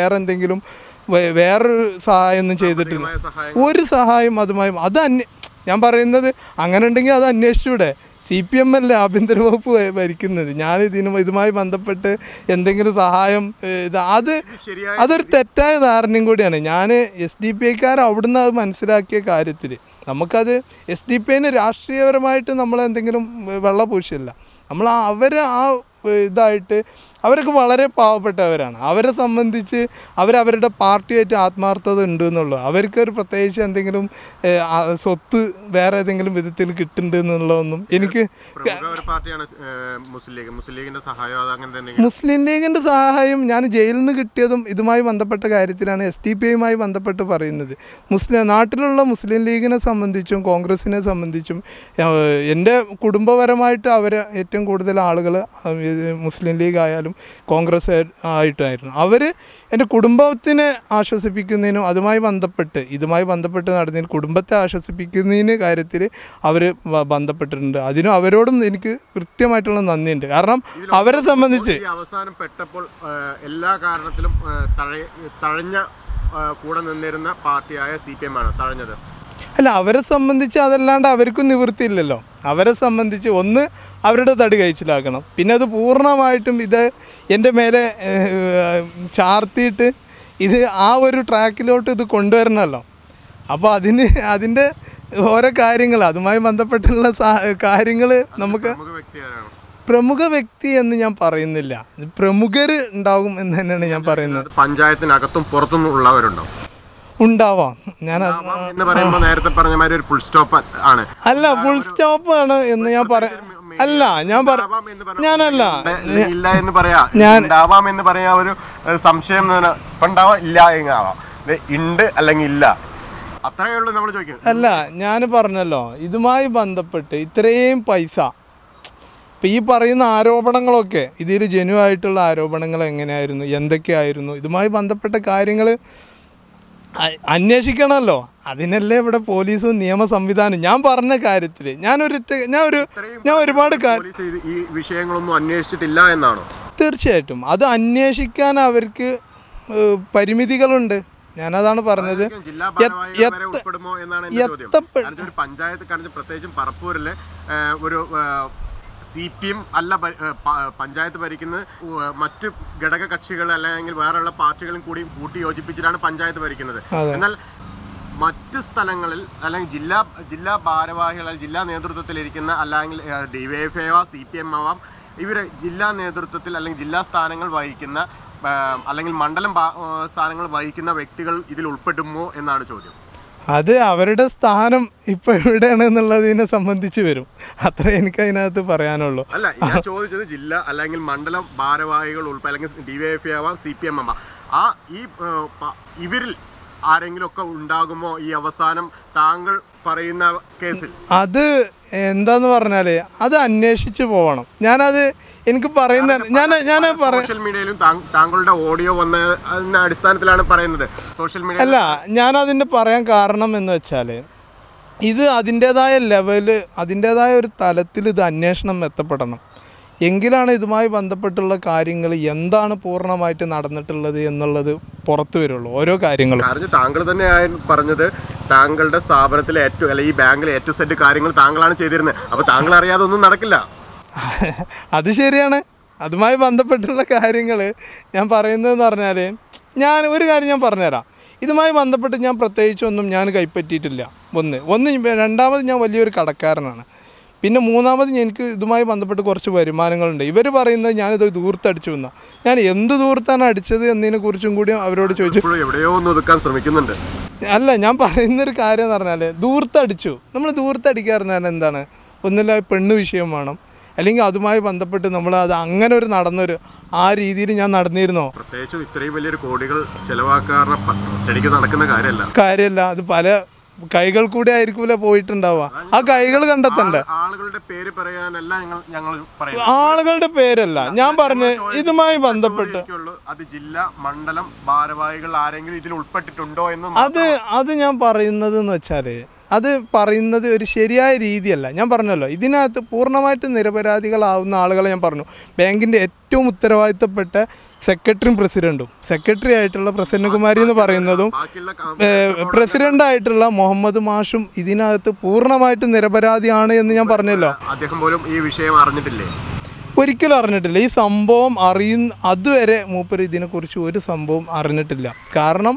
വേറൊരു സഹായമൊന്നും ചെയ്തിട്ടില്ല. ഒരു സഹായം അതുമായി ഞാൻ പറയുന്നത് അങ്ങനെ ഉണ്ടെങ്കിൽ അത് അന്വേഷിച്ചൂടെ? CPM അല്ലേ ആഭ്യന്തര വകുപ്പ് ഭരിക്കുന്നത്. ഞാൻ ഇതുമായി ബന്ധപ്പെട്ട് എന്തെങ്കിലും സഹായം അതൊരു തെറ്റായ ധാരണയും കൂടിയാണ്. ഞാൻ SDPIക്കാർ അവിടുന്ന് അത് മനസ്സിലാക്കിയ കാര്യത്തിൽ നമുക്കത് SDPIന് രാഷ്ട്രീയപരമായിട്ട് നമ്മളെന്തെങ്കിലും വെള്ളപൂശില്ല. നമ്മൾ ഇതായിട്ട് അവരൊക്കെ വളരെ പാവപ്പെട്ടവരാണ്. അവരെ സംബന്ധിച്ച് അവരവരുടെ പാർട്ടിയായിട്ട് ആത്മാർത്ഥത ഉണ്ട് എന്നുള്ളൂ. അവർക്കൊരു പ്രത്യേകിച്ച് എന്തെങ്കിലും സ്വത്ത് വേറെ ഏതെങ്കിലും വിധത്തിൽ കിട്ടുന്നുണ്ട് എന്നുള്ളതൊന്നും എനിക്ക്. മുസ്ലിം ലീഗിൻ്റെ സഹായം ഞാൻ ജയിലിൽ നിന്ന് കിട്ടിയതും ഇതുമായി ബന്ധപ്പെട്ട കാര്യത്തിലാണ് SDPI ബന്ധപ്പെട്ട് പറയുന്നത്. നാട്ടിലുള്ള മുസ്ലിം ലീഗിനെ സംബന്ധിച്ചും കോൺഗ്രസിനെ സംബന്ധിച്ചും എൻ്റെ കുടുംബപരമായിട്ട് അവർ ഏറ്റവും കൂടുതൽ ആളുകൾ മുസ്ലിം ലീഗ് ആയാലും കോൺഗ്രസ് ആയിട്ടായിരുന്നു. അവർ എൻ്റെ കുടുംബത്തിനെ ആശ്വസിപ്പിക്കുന്നതിനും ഇതുമായി ബന്ധപ്പെട്ട് നടന്നതിന് കുടുംബത്തെ ആശ്വസിപ്പിക്കുന്നതിന് കാര്യത്തിൽ അവർ ബന്ധപ്പെട്ടിട്ടുണ്ട്. അതിനും അവരോടും എനിക്ക് കൃത്യമായിട്ടുള്ള നന്ദിയുണ്ട്. കാരണം അവരെ സംബന്ധിച്ച് അവസാനം പെട്ടപ്പോൾ എല്ലാ കാരണത്തിലും തഴഞ്ഞ കൂടെ നിന്നിരുന്ന പാർട്ടിയായ CPM ആണ് തഴഞ്ഞത്. അല്ല, അവരെ സംബന്ധിച്ച് അതല്ലാണ്ട് അവർക്കും നിവൃത്തിയില്ലല്ലോ. അവരെ സംബന്ധിച്ച് ഒന്ന് അവരുടെ തടി കഴിച്ചിലാക്കണം, പിന്നെ അത് പൂർണ്ണമായിട്ടും ഇത് എൻ്റെ മേലെ ചാർത്തിയിട്ട് ഇത് ആ ഒരു ട്രാക്കിലോട്ട് ഇത് കൊണ്ടുവരണമല്ലോ. അപ്പോൾ അതിൻ്റെ ഓരോ കാര്യങ്ങൾ അതുമായി ബന്ധപ്പെട്ടുള്ള കാര്യങ്ങൾ നമുക്ക് പ്രമുഖ വ്യക്തി എന്ന് ഞാൻ പറയുന്നില്ല, പ്രമുഖർ ഉണ്ടാകും എന്ന് തന്നെയാണ് ഞാൻ പറയുന്നത്. പഞ്ചായത്തിനകത്തും പുറത്തും ഉള്ളവരുണ്ടോ? ഉണ്ടാവാം. ഞാൻ നേരത്തെ പറഞ്ഞ മാതിരി ഒരു ഫുൾ സ്റ്റോപ്പ് ആണ്. അല്ല, ഫുൾ സ്റ്റോപ്പ് ആണ് എന്ന് ഞാൻ അല്ല, ഞാനല്ല ഇല്ല എന്ന് പറയാ, ഉണ്ടാവാം എന്ന് പറയാ. ഒരു സംശയം ഇല്ല എങ്ങാവാം, ഉണ്ട് അല്ലെങ്കിൽ ഇല്ല, അത്രയേ ഉള്ളൂ നമ്മൾ ചോദിക്കുന്നത്. അല്ല, ഞാൻ പറഞ്ഞല്ലോ ഇതുമായി ബന്ധപ്പെട്ട് ഇത്രയും പൈസ ഇപ്പം ഈ പറയുന്ന ആരോപണങ്ങളൊക്കെ ഇതിൽ ജനുവായിട്ടുള്ള ആരോപണങ്ങൾ എങ്ങനെയായിരുന്നു, എന്തൊക്കെയായിരുന്നു, ഇതുമായി ബന്ധപ്പെട്ട കാര്യങ്ങൾ അന്വേഷിക്കണമല്ലോ. അതിനല്ലേ ഇവിടെ പോലീസും നിയമ സംവിധാനം. ഞാൻ പറഞ്ഞ കാര്യത്തിൽ ഞാൻ ഒരുപാട് ഈ വിഷയങ്ങളൊന്നും അന്വേഷിച്ചിട്ടില്ല എന്നാണോ? തീർച്ചയായിട്ടും അത് അന്വേഷിക്കാൻ അവർക്ക് പരിമിതികളുണ്ട്. ഞാനതാണ് പറഞ്ഞത്. പഞ്ചായത്ത് പ്രത്യേകിച്ചും പറപ്പൂരിലെ ഒരു CPM അല്ല പഞ്ചായത്ത് ഭരിക്കുന്നത്, മറ്റ് ഘടക കക്ഷികൾ അല്ലെങ്കിൽ വേറെയുള്ള പാർട്ടികളും കൂടി കൂട്ടി യോജിപ്പിച്ചിട്ടാണ് പഞ്ചായത്ത് ഭരിക്കുന്നത്. എന്നാൽ മറ്റ് സ്ഥലങ്ങളിൽ അല്ലെങ്കിൽ ജില്ലാ ഭാരവാഹികൾ ജില്ലാ നേതൃത്വത്തിലിരിക്കുന്ന അല്ലെങ്കിൽ DYFI ആവാം CPM ആവാം, ഇവർ ജില്ലാ നേതൃത്വത്തിൽ അല്ലെങ്കിൽ ജില്ലാ സ്ഥാനങ്ങൾ വഹിക്കുന്ന അല്ലെങ്കിൽ മണ്ഡലം സ്ഥാനങ്ങൾ വഹിക്കുന്ന വ്യക്തികൾ ഇതിൽ ഉൾപ്പെടുമോ എന്നാണ് ചോദ്യം. അത് അവരുടെ സ്ഥാനം ഇപ്പോൾ എവിടെയാണ് എന്നുള്ളതിനെ സംബന്ധിച്ച് വരും. അത്രേ എനിക്ക് അതിനകത്ത് പറയാനുള്ളൂ. അല്ല, ഞാൻ ചോദിച്ചത് ജില്ല അല്ലെങ്കിൽ മണ്ഡലം ഭാരവാഹികൾ അല്ലെങ്കിൽ DYFI ആവാം CPM ആവാം, ഇവരിൽ ആരെങ്കിലും ഒക്കെ ഉണ്ടാകുമോ ഈ അവസാനം താങ്കൾ പറയുന്ന കേസിൽ? അത് എന്താന്ന് പറഞ്ഞാല് അത് അന്വേഷിച്ച് പോകണം. ഞാനത് എനിക്ക് പറയുന്ന സോഷ്യൽ മീഡിയയിലും താങ്കളുടെ ഓഡിയോ വന്ന അടിസ്ഥാനത്തിലാണ് പറയുന്നത്. സോഷ്യൽ മീഡിയ അല്ല, ഞാനതിൻ്റെ പറയാൻ കാരണം എന്ന് വെച്ചാൽ ഇത് അതിൻ്റേതായ ലെവല്, അതിൻ്റേതായ ഒരു തലത്തിൽ ഇത് അന്വേഷണം എത്തപ്പെടണം. എങ്കിലാണ് ഇതുമായി ബന്ധപ്പെട്ടുള്ള കാര്യങ്ങൾ എന്താണ് പൂർണ്ണമായിട്ട് നടന്നിട്ടുള്ളത് എന്നുള്ളത് പുറത്തു വരുള്ളൂ. ഓരോ കാര്യങ്ങളും താങ്കൾ തന്നെയാണ് പറഞ്ഞത്. താങ്കളുടെ സ്ഥാപനത്തിലെ ഈ ബാങ്കിലെ A to Z കാര്യങ്ങൾ താങ്കളാണ് ചെയ്തിരുന്നത്. അപ്പോൾ താങ്കൾ അറിയാതെ ഒന്നും നടക്കില്ല. അത് ശരിയാണ്. അതുമായി ബന്ധപ്പെട്ടുള്ള കാര്യങ്ങൾ ഞാൻ പറയുന്നതെന്ന് പറഞ്ഞാൽ ഒരു കാര്യം ഞാൻ പറഞ്ഞുതരാം. ഇതുമായി ബന്ധപ്പെട്ട് ഞാൻ പ്രത്യേകിച്ചൊന്നും ഞാൻ കൈപ്പറ്റിയിട്ടില്ല. രണ്ടാമത് ഞാൻ വലിയൊരു കടക്കാരനാണ്. പിന്നെ മൂന്നാമത് എനിക്ക് ഇതുമായി ബന്ധപ്പെട്ട് കുറച്ച് വരുമാനങ്ങളുണ്ട്. ഇവർ പറയുന്നത് ഞാനിത് ദൂർത്തടിച്ചു എന്നാണ്. ഞാൻ എന്ത് ദൂർത്താണ് അടിച്ചത് എന്നതിനെക്കുറിച്ചും കൂടി അവരോട് ചോദിച്ചു. എവിടെയോ ഒന്ന് ഒതുക്കാൻ ശ്രമിക്കുന്നുണ്ട്. അല്ല, ഞാൻ പറയുന്നൊരു കാര്യം എന്ന് പറഞ്ഞാൽ ദൂർത്തടിച്ചു. നമ്മൾ ദൂർത്തടിക്കാറുണ്ട് എന്താണ്, ഒന്നില്ല പെണ്ണ് വിഷയം വേണം, അല്ലെങ്കിൽ അതുമായി ബന്ധപ്പെട്ട് നമ്മൾ അത് അങ്ങനെ ഒരു നടന്നൊരു ആ രീതിയിൽ ഞാൻ നടന്നിരുന്നോ? പ്രത്യേകിച്ചും ഇത്രയും വലിയൊരു കോടികൾ ചെലവാക്കാറുള്ള നടക്കുന്ന കാര്യമല്ല. അത് പല കൈകൾ കൂടി ആയിരിക്കൂല പോയിട്ടുണ്ടാവുക. ആ കൈകൾ കണ്ടെത്തണ്ടേ? ആളുകളുടെ പേര് പറയാനല്ല ആളുകളുടെ പേരല്ല ഞാൻ പറഞ്ഞ് ഇതുമായി ബന്ധപ്പെട്ട് അത് ജില്ലാ മണ്ഡലം ഭാരവാഹികൾ ആരെങ്കിലും ഇതിൽ ഉൾപ്പെട്ടിട്ടുണ്ടോ എന്ന് അത് ഞാൻ പറയുന്നത് എന്ന് വെച്ചാൽ അത് പറയുന്നത് ഒരു ശരിയായ രീതിയല്ല. ഞാൻ പറഞ്ഞല്ലോ ഇതിനകത്ത് പൂർണ്ണമായിട്ടും നിരപരാധികളാവുന്ന ആളുകളെ ഞാൻ പറഞ്ഞു. ബാങ്കിൻ്റെ ഏറ്റവും ഉത്തരവാദിത്തപ്പെട്ട സെക്രട്ടറി ആയിട്ടുള്ള പ്രസന്നകുമാരി എന്ന് പറയുന്നതും പ്രസിഡൻ്റായിട്ടുള്ള മുഹമ്മദ് മാഷും ഇതിനകത്ത് പൂർണ്ണമായിട്ടും നിരപരാധിയാണ് എന്ന് ഞാൻ പറഞ്ഞല്ലോ. അദ്ദേഹം പോലും ഈ വിഷയം അറിഞ്ഞിട്ടില്ലേ? ഒരിക്കലും അറിഞ്ഞിട്ടില്ല. ഈ സംഭവം അതുവരെ മൂപ്പർ ഇതിനെക്കുറിച്ച് ഒരു സംഭവം അറിഞ്ഞിട്ടില്ല. കാരണം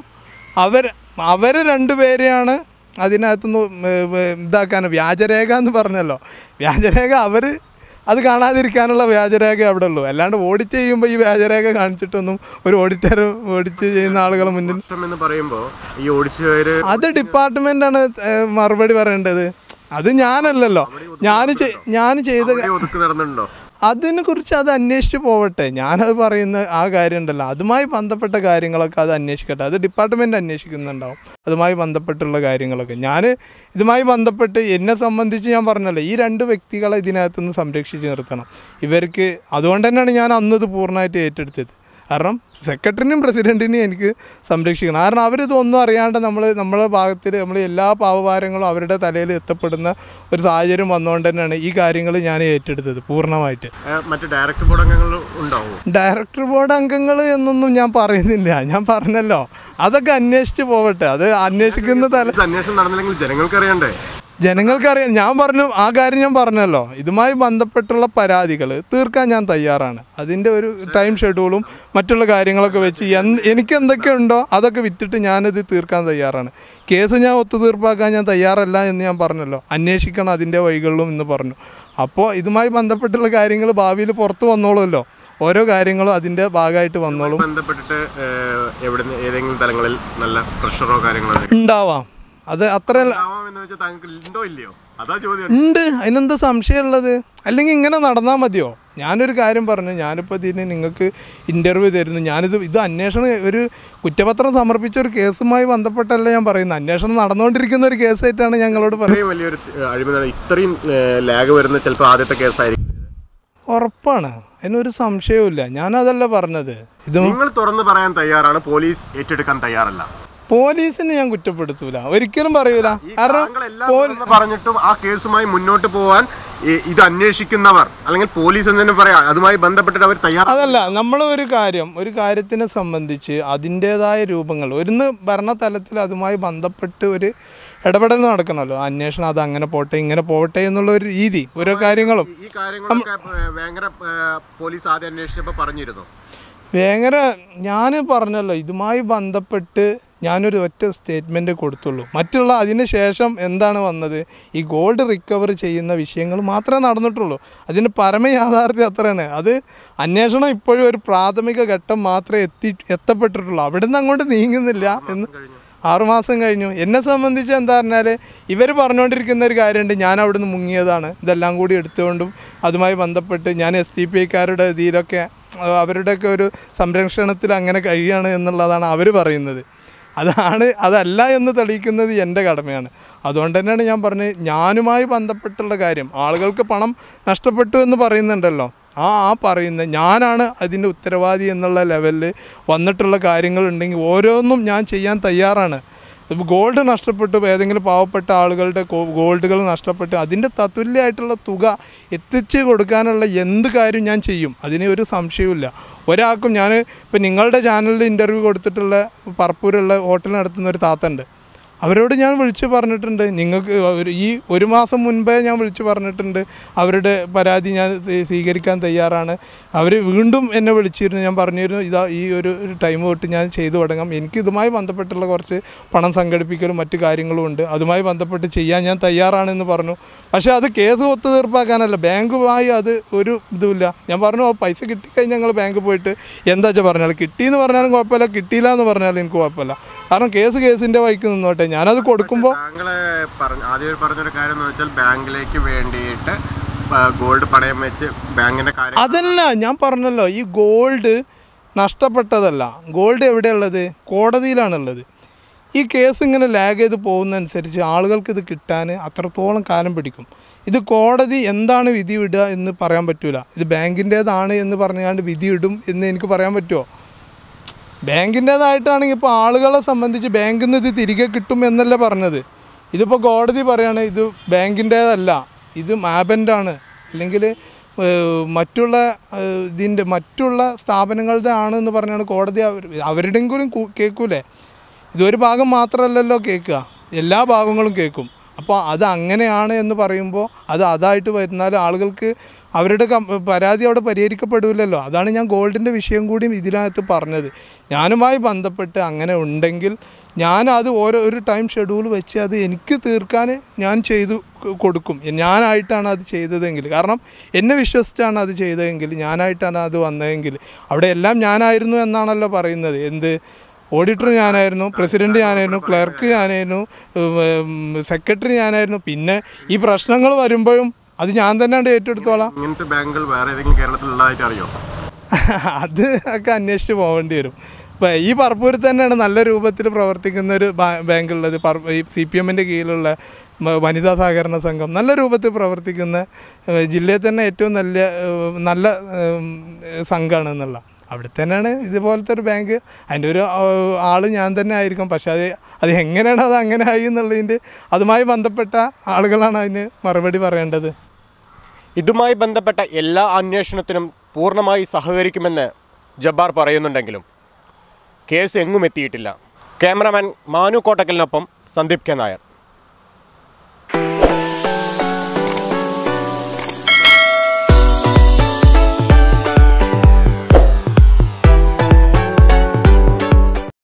അവർ രണ്ടുപേരെയാണ് അതിനകത്തുനിന്ന് ഇതാക്കാൻ വ്യാജരേഖ എന്ന് പറഞ്ഞല്ലോ. വ്യാജരേഖ അത് കാണാതിരിക്കാനുള്ള വ്യാജരേഖ അവിടെ ഉള്ളൂ. അല്ലാണ്ട് ഓഡിറ്റ് ചെയ്യുമ്പോൾ ഈ വ്യാജരേഖ കാണിച്ചിട്ടൊന്നും ഒരു ഓഡിറ്റർ ഓഡിറ്റ് ചെയ്യുന്ന ആളുകളെ മുന്നിൽ എന്ന് പറയുമ്പോൾ ഈ ഓഡിറ്റ് അത് ഡിപ്പാർട്ട്മെൻറ്റാണ് മറുപടി പറയേണ്ടത്. അത് ഞാനല്ലല്ലോ. ഞാൻ ചെയ്ത നടന്നിട്ടുണ്ടോ അതിനെക്കുറിച്ച് അത് അന്വേഷിച്ച് പോവട്ടെ. ഞാനത് പറയുന്ന ആ കാര്യം ഉണ്ടല്ലോ, അതുമായി ബന്ധപ്പെട്ട കാര്യങ്ങളൊക്കെ അത് അന്വേഷിക്കട്ടെ. അത് ഡിപ്പാർട്ട്മെൻറ്റ് അന്വേഷിക്കുന്നുണ്ടാവും അതുമായി ബന്ധപ്പെട്ടുള്ള കാര്യങ്ങളൊക്കെ. ഞാൻ ഇതുമായി ബന്ധപ്പെട്ട് എന്നെ സംബന്ധിച്ച് ഞാൻ പറഞ്ഞല്ലോ, ഈ 2 വ്യക്തികളെ ഇതിനകത്തുനിന്ന് സംരക്ഷിച്ച് നിർത്തണം. ഇവർക്ക് അതുകൊണ്ട് തന്നെയാണ് ഞാൻ അന്നത് പൂർണ്ണമായിട്ട് ഏറ്റെടുത്തത്. കാരണം സെക്രട്ടറിനും പ്രസിഡൻറ്റിനെയും എനിക്ക് സംരക്ഷിക്കണം. കാരണം അവരിതൊന്നും അറിയാണ്ട് നമ്മളെ ഭാഗത്തിൽ നമ്മൾ എല്ലാ പാവഭാരങ്ങളും അവരുടെ തലയിൽ എത്തപ്പെടുന്ന ഒരു സാഹചര്യം വന്നുകൊണ്ട് തന്നെയാണ് ഈ കാര്യങ്ങൾ ഞാൻ ഏറ്റെടുത്തത് പൂർണ്ണമായിട്ട്. മറ്റ് ഡയറക്ടർ ബോർഡ് അംഗങ്ങൾ ഉണ്ടാവും. ഡയറക്ടർ ബോർഡ് അംഗങ്ങൾ എന്നൊന്നും ഞാൻ പറയുന്നില്ല. ഞാൻ പറഞ്ഞല്ലോ അതൊക്കെ അന്വേഷിച്ച് പോവട്ടെ. അത് അന്വേഷിക്കുന്ന അന്വേഷണം നടന്നില്ലെങ്കിൽ ജനങ്ങൾക്ക് അറിയണ്ടേ? ജനങ്ങൾക്കറിയാം. ഞാൻ പറഞ്ഞു ആ കാര്യം ഞാൻ പറഞ്ഞല്ലോ, ഇതുമായി ബന്ധപ്പെട്ടുള്ള പരാതികൾ തീർക്കാൻ ഞാൻ തയ്യാറാണ്. അതിൻ്റെ ഒരു ടൈം ഷെഡ്യൂളും മറ്റുള്ള കാര്യങ്ങളൊക്കെ വെച്ച് എനിക്ക് എന്തൊക്കെയുണ്ടോ അതൊക്കെ വിറ്റിട്ട് ഞാനിത് തീർക്കാൻ തയ്യാറാണ്. കേസ് ഞാൻ ഒത്തുതീർപ്പാക്കാൻ ഞാൻ തയ്യാറല്ല എന്ന് ഞാൻ പറഞ്ഞല്ലോ. അന്വേഷിക്കണം അതിൻ്റെ വഴികളിലും എന്ന് പറഞ്ഞു. അപ്പോൾ ഇതുമായി ബന്ധപ്പെട്ടുള്ള കാര്യങ്ങൾ ഭാവിയിൽ പുറത്ത് വന്നോളുമല്ലോ. ഓരോ കാര്യങ്ങളും അതിൻ്റെ ഭാഗമായിട്ട് വന്നോളും. ബന്ധപ്പെട്ടിട്ട് ഏതെങ്കിലും തലങ്ങളിൽ നല്ല പ്രഷറോ കാര്യങ്ങളോ ഉണ്ടാവാം. അത് അത്ര ഉണ്ട്. അതിനെന്താ സംശയമുള്ളത്? അല്ലെങ്കിൽ ഇങ്ങനെ നടന്നാൽ മതിയോ? ഞാനൊരു കാര്യം പറഞ്ഞു, ഞാനിപ്പോൾ ഇതിന് നിങ്ങൾക്ക് ഇൻ്റർവ്യൂ തരുന്നു. ഇത് അന്വേഷണം ഒരു കുറ്റപത്രം സമർപ്പിച്ച ഒരു കേസുമായി ബന്ധപ്പെട്ടല്ല ഞാൻ പറയുന്നത്. അന്വേഷണം നടന്നുകൊണ്ടിരിക്കുന്ന ഒരു കേസായിട്ടാണ് ഞങ്ങളോട് പറയുന്നത്. വലിയൊരു അഴിമതി ഇത്രയും ലാഗ് വരുന്ന ചിലപ്പോൾ ആദ്യത്തെ കേസായിരിക്കും. ഉറപ്പാണ്, അതിനൊരു സംശയവുമില്ല. ഞാനതല്ല പറഞ്ഞത്. ഇത് നിങ്ങൾ തുറന്ന് പറയാൻ തയ്യാറാണ്, പോലീസ് ഏറ്റെടുക്കാൻ തയ്യാറല്ല. പോലീസിനെ ഞാൻ കുറ്റപ്പെടുത്തൂല, ഒരിക്കലും പറയൂല. കാരണം പറഞ്ഞിട്ടും ആ കേസുമായി മുന്നോട്ട് പോകാൻ ഇത് അന്വേഷിക്കുന്നവർ അല്ലെങ്കിൽ പോലീസ് എന്ന് തന്നെ പറയാം, അതുമായി ബന്ധപ്പെട്ടിട്ട് അവർ തയ്യാറാണ്. അതല്ല, നമ്മൾ ഒരു കാര്യത്തിനെ സംബന്ധിച്ച് അതിൻ്റേതായ രൂപങ്ങൾ ഒരു ഭരണതലത്തിൽ അതുമായി ബന്ധപ്പെട്ട് ഒരു ഇടപെടൽ നടക്കണമല്ലോ. അന്വേഷണം അത് അങ്ങനെ പോട്ടെ ഇങ്ങനെ പോട്ടെ എന്നുള്ള ഒരു രീതി ഓരോ കാര്യങ്ങളും. ഈ കാര്യങ്ങളൊക്കെ ഭയങ്കര പോലീസ് ആദ്യം അന്വേഷിച്ചപ്പോൾ പറഞ്ഞിരുന്നു. ഭയങ്കര ഞാൻ പറഞ്ഞല്ലോ, ഇതുമായി ബന്ധപ്പെട്ട് ഞാനൊരു ഒറ്റ സ്റ്റേറ്റ്മെൻറ്റ് കൊടുത്തുള്ളൂ. മറ്റുള്ള അതിന് ശേഷം എന്താണ് വന്നത്, ഈ ഗോൾഡ് റിക്കവർ ചെയ്യുന്ന വിഷയങ്ങൾ മാത്രമേ നടന്നിട്ടുള്ളൂ. അതിന് പരമയാഥാർത്ഥ്യം അത്രയാണ്. അത് അന്വേഷണം ഇപ്പോഴും ഒരു പ്രാഥമിക ഘട്ടം മാത്രമേ എത്തപ്പെട്ടിട്ടുള്ളൂ. അവിടെ നിന്ന് അങ്ങോട്ട് നീങ്ങുന്നില്ല എന്ന് 6 മാസം കഴിഞ്ഞു. എന്നെ സംബന്ധിച്ച് എന്താ പറഞ്ഞാൽ, ഇവർ പറഞ്ഞുകൊണ്ടിരിക്കുന്ന ഒരു കാര്യമുണ്ട്, ഞാൻ അവിടെ നിന്ന് മുങ്ങിയതാണ്. ഇതെല്ലാം കൂടി എടുത്തുകൊണ്ടും അതുമായി ബന്ധപ്പെട്ട് ഞാൻ SDPIക്കാരുടെ ഇതിലൊക്കെ അവരുടെയൊക്കെ ഒരു സംരക്ഷണത്തിൽ അങ്ങനെ കഴിയുകയാണ് എന്നുള്ളതാണ് അവർ പറയുന്നത്. അതല്ല എന്ന് തെളിയിക്കുന്നത് എൻ്റെ കടമയാണ്. അതുകൊണ്ട് തന്നെയാണ് ഞാൻ പറഞ്ഞത്, ഞാനുമായി ബന്ധപ്പെട്ടുള്ള കാര്യം ആളുകൾക്ക് പണം നഷ്ടപ്പെട്ടു എന്ന് പറയുന്നുണ്ടല്ലോ, പറയുന്നത് ഞാനാണ് അതിൻ്റെ ഉത്തരവാദി എന്നുള്ള ലെവലിൽ വന്നിട്ടുള്ള കാര്യങ്ങളുണ്ടെങ്കിൽ ഓരോന്നും ഞാൻ ചെയ്യാൻ തയ്യാറാണ്. ഇപ്പോൾ ഗോൾഡ് നഷ്ടപ്പെട്ടു, ഏതെങ്കിലും പാവപ്പെട്ട ആളുകളുടെ ഗോൾഡുകൾ നഷ്ടപ്പെട്ട് അതിൻ്റെ തത്തുല്യമായിട്ടുള്ള തുക എത്തിച്ച് കൊടുക്കാനുള്ള എന്ത് കാര്യം ഞാൻ ചെയ്യും. അതിന് ഒരു സംശയവുമില്ല. ഒരാൾക്കും ഇപ്പോൾ നിങ്ങളുടെ ചാനലിൽ ഇൻ്റർവ്യൂ കൊടുത്തിട്ടുള്ള പറപ്പൂരുള്ള ഹോട്ടൽ നടത്തുന്ന ഒരു താത്തണ്ട്. അവരോട് ഞാൻ വിളിച്ച് പറഞ്ഞിട്ടുണ്ട്, നിങ്ങൾക്ക് ഈ 1 മാസം മുൻപേ ഞാൻ വിളിച്ച് പറഞ്ഞിട്ടുണ്ട് അവരുടെ പരാതി ഞാൻ സ്വീകരിക്കാൻ തയ്യാറാണ്. അവർ വീണ്ടും എന്നെ വിളിച്ചിരുന്നു. ഞാൻ പറഞ്ഞിരുന്നു, ഈ ഒരു ടൈം തൊട്ട് ഞാൻ ചെയ്തു തുടങ്ങാം, എനിക്ക് ഇതുമായി ബന്ധപ്പെട്ടുള്ള കുറച്ച് പണം സംഘടിപ്പിക്കലും മറ്റു കാര്യങ്ങളും ഉണ്ട്, അതുമായി ബന്ധപ്പെട്ട് ചെയ്യാൻ ഞാൻ തയ്യാറാണെന്ന് പറഞ്ഞു. പക്ഷേ അത് കേസ് ഒത്തുതീർപ്പാക്കാനല്ല, ബാങ്കുമായി അത് ഒരു ഇതുമില്ല. ഞാൻ പറഞ്ഞു, പൈസ കിട്ടിക്കഴിഞ്ഞാൽ ഞങ്ങൾ ബാങ്കിൽ പോയിട്ട് എന്താ വെച്ചാൽ പറഞ്ഞാൽ, കിട്ടിയെന്ന് പറഞ്ഞാലും കുഴപ്പമില്ല, കിട്ടിയില്ല എന്ന് പറഞ്ഞാലും എനിക്ക് കുഴപ്പമില്ല. കാരണം കേസിൻ്റെ വഴിക്ക് നിന്നോട്ടെ, ഞാനത് കൊടുക്കുമ്പോൾ. താങ്കളെ ആദ്യം പറഞ്ഞൊരു കാര്യം എന്ന് വെച്ചാൽ ബാങ്കിലേക്ക് വേണ്ടിയിട്ട് ഗോൾഡ് പണയം വെച്ച് ബാങ്കിൻ്റെ കാര്യം അതല്ല ഞാൻ പറഞ്ഞല്ലോ, ഈ ഗോൾഡ് നഷ്ടപ്പെട്ടതല്ല. ഗോൾഡ് എവിടെയുള്ളത്? കോടതിയിലാണുള്ളത്. ഈ കേസ് ഇങ്ങനെ ലാഗ് ചെയ്ത് പോകുന്നതനുസരിച്ച് ആളുകൾക്ക് ഇത് കിട്ടാൻ അത്രത്തോളം കാലം പിടിക്കും. ഇത് കോടതി എന്താണ് വിധി വിടുക എന്ന് പറയാൻ പറ്റില്ല. ഇത് ബാങ്കിൻ്റേതാണ് എന്ന് പറഞ്ഞുകൊണ്ട് വിധി ഇടും എന്ന് എനിക്ക് പറയാൻ പറ്റുമോ? ബാങ്കിൻ്റേതായിട്ടാണെങ്കിൽ ഇപ്പോൾ ആളുകളെ സംബന്ധിച്ച് ബാങ്കിൽ നിന്ന് ഇത് തിരികെ കിട്ടും എന്നല്ല പറഞ്ഞത്. ഇതിപ്പോൾ കോടതി പറയാണ് ഇത് ബാങ്കിൻ്റേതല്ല, ഇത് മാബൻ്റാണ്, അല്ലെങ്കിൽ മറ്റുള്ള സ്ഥാപനങ്ങളുടെ ആണെന്ന് പറഞ്ഞാണ് കോടതി അവരുടെയെങ്കിലും കേൾക്കൂലേ. ഇതൊരു ഭാഗം മാത്രമല്ലല്ലോ കേൾക്കുക, എല്ലാ ഭാഗങ്ങളും കേൾക്കും. അപ്പോൾ അത് അങ്ങനെയാണ് എന്ന് പറയുമ്പോൾ അതായിട്ട് വരുന്നാൽ ആളുകൾക്ക് അവരുടെ പരാതി അവിടെ പരിഹരിക്കപ്പെടില്ലല്ലോ. അതാണ് ഞാൻ ഗോൾഡിൻ്റെ വിഷയം കൂടി ഇതിനകത്ത് പറഞ്ഞത്. ഞാനുമായി ബന്ധപ്പെട്ട് അങ്ങനെ ഉണ്ടെങ്കിൽ ഞാനത് ഒരു ടൈം ഷെഡ്യൂൾ വെച്ച് അത് എനിക്ക് തീർക്കാൻ ഞാൻ ചെയ്തു കൊടുക്കും. ഞാനായിട്ടാണ് അത് ചെയ്തതെങ്കിൽ, കാരണം എന്നെ വിശ്വസിച്ചാണ് അത് ചെയ്തതെങ്കിൽ, ഞാനായിട്ടാണ് അത് വന്നതെങ്കിൽ, അവിടെ എല്ലാം ഞാനായിരുന്നു എന്നാണല്ലോ പറയുന്നത്. എന്ത് ഓഡിറ്റർ ഞാനായിരുന്നു, പ്രസിഡൻറ്റ് ഞാനായിരുന്നു, ക്ലർക്ക് ഞാനായിരുന്നു, സെക്രട്ടറി ഞാനായിരുന്നു. പിന്നെ ഈ പ്രശ്നങ്ങൾ വരുമ്പോഴും അത് ഞാൻ തന്നെ ഏറ്റെടുത്തോളാം. ഇങ്ങനത്തെ ബാങ്കുകൾ വേറെ ഏതെങ്കിലും കേരളത്തിലുള്ളതായിട്ട് അറിയോ? അത് ഒക്കെ അന്വേഷിച്ച് പോകേണ്ടി വരും. ഇപ്പോൾ ഈ പറപ്പൂരിൽ തന്നെയാണ് നല്ല രൂപത്തിൽ പ്രവർത്തിക്കുന്ന ഒരു ബാങ്കുള്ളത്. ഈ CPM-ൻ്റെ കീഴിലുള്ള വനിതാ സഹകരണ സംഘം നല്ല രൂപത്തിൽ പ്രവർത്തിക്കുന്ന, ജില്ലയിൽ തന്നെ ഏറ്റവും നല്ല സംഘമാണെന്നുള്ള. അവിടെ തന്നെയാണ് ഇതുപോലത്തെ ഒരു ബാങ്ക്. അതിൻ്റെ ഒരു ആൾ ഞാൻ തന്നെ ആയിരിക്കും. പക്ഷേ അത് എങ്ങനെയാണ് അത് അങ്ങനെ ആയി എന്നുള്ളതിൻ്റെ അതുമായി ബന്ധപ്പെട്ട ആളുകളാണ് അതിന് മറുപടി പറയേണ്ടത്. ഇതുമായി ബന്ധപ്പെട്ട എല്ലാ അന്വേഷണത്തിനും പൂർണ്ണമായി സഹകരിക്കുമെന്ന് ജബ്ബാർ പറയുന്നുണ്ടെങ്കിലും കേസ് എങ്ങും എത്തിയിട്ടില്ല. ക്യാമറാമാൻ മാനു കോട്ടക്കലിനൊപ്പം സന്ദീപ് കെ നായർ.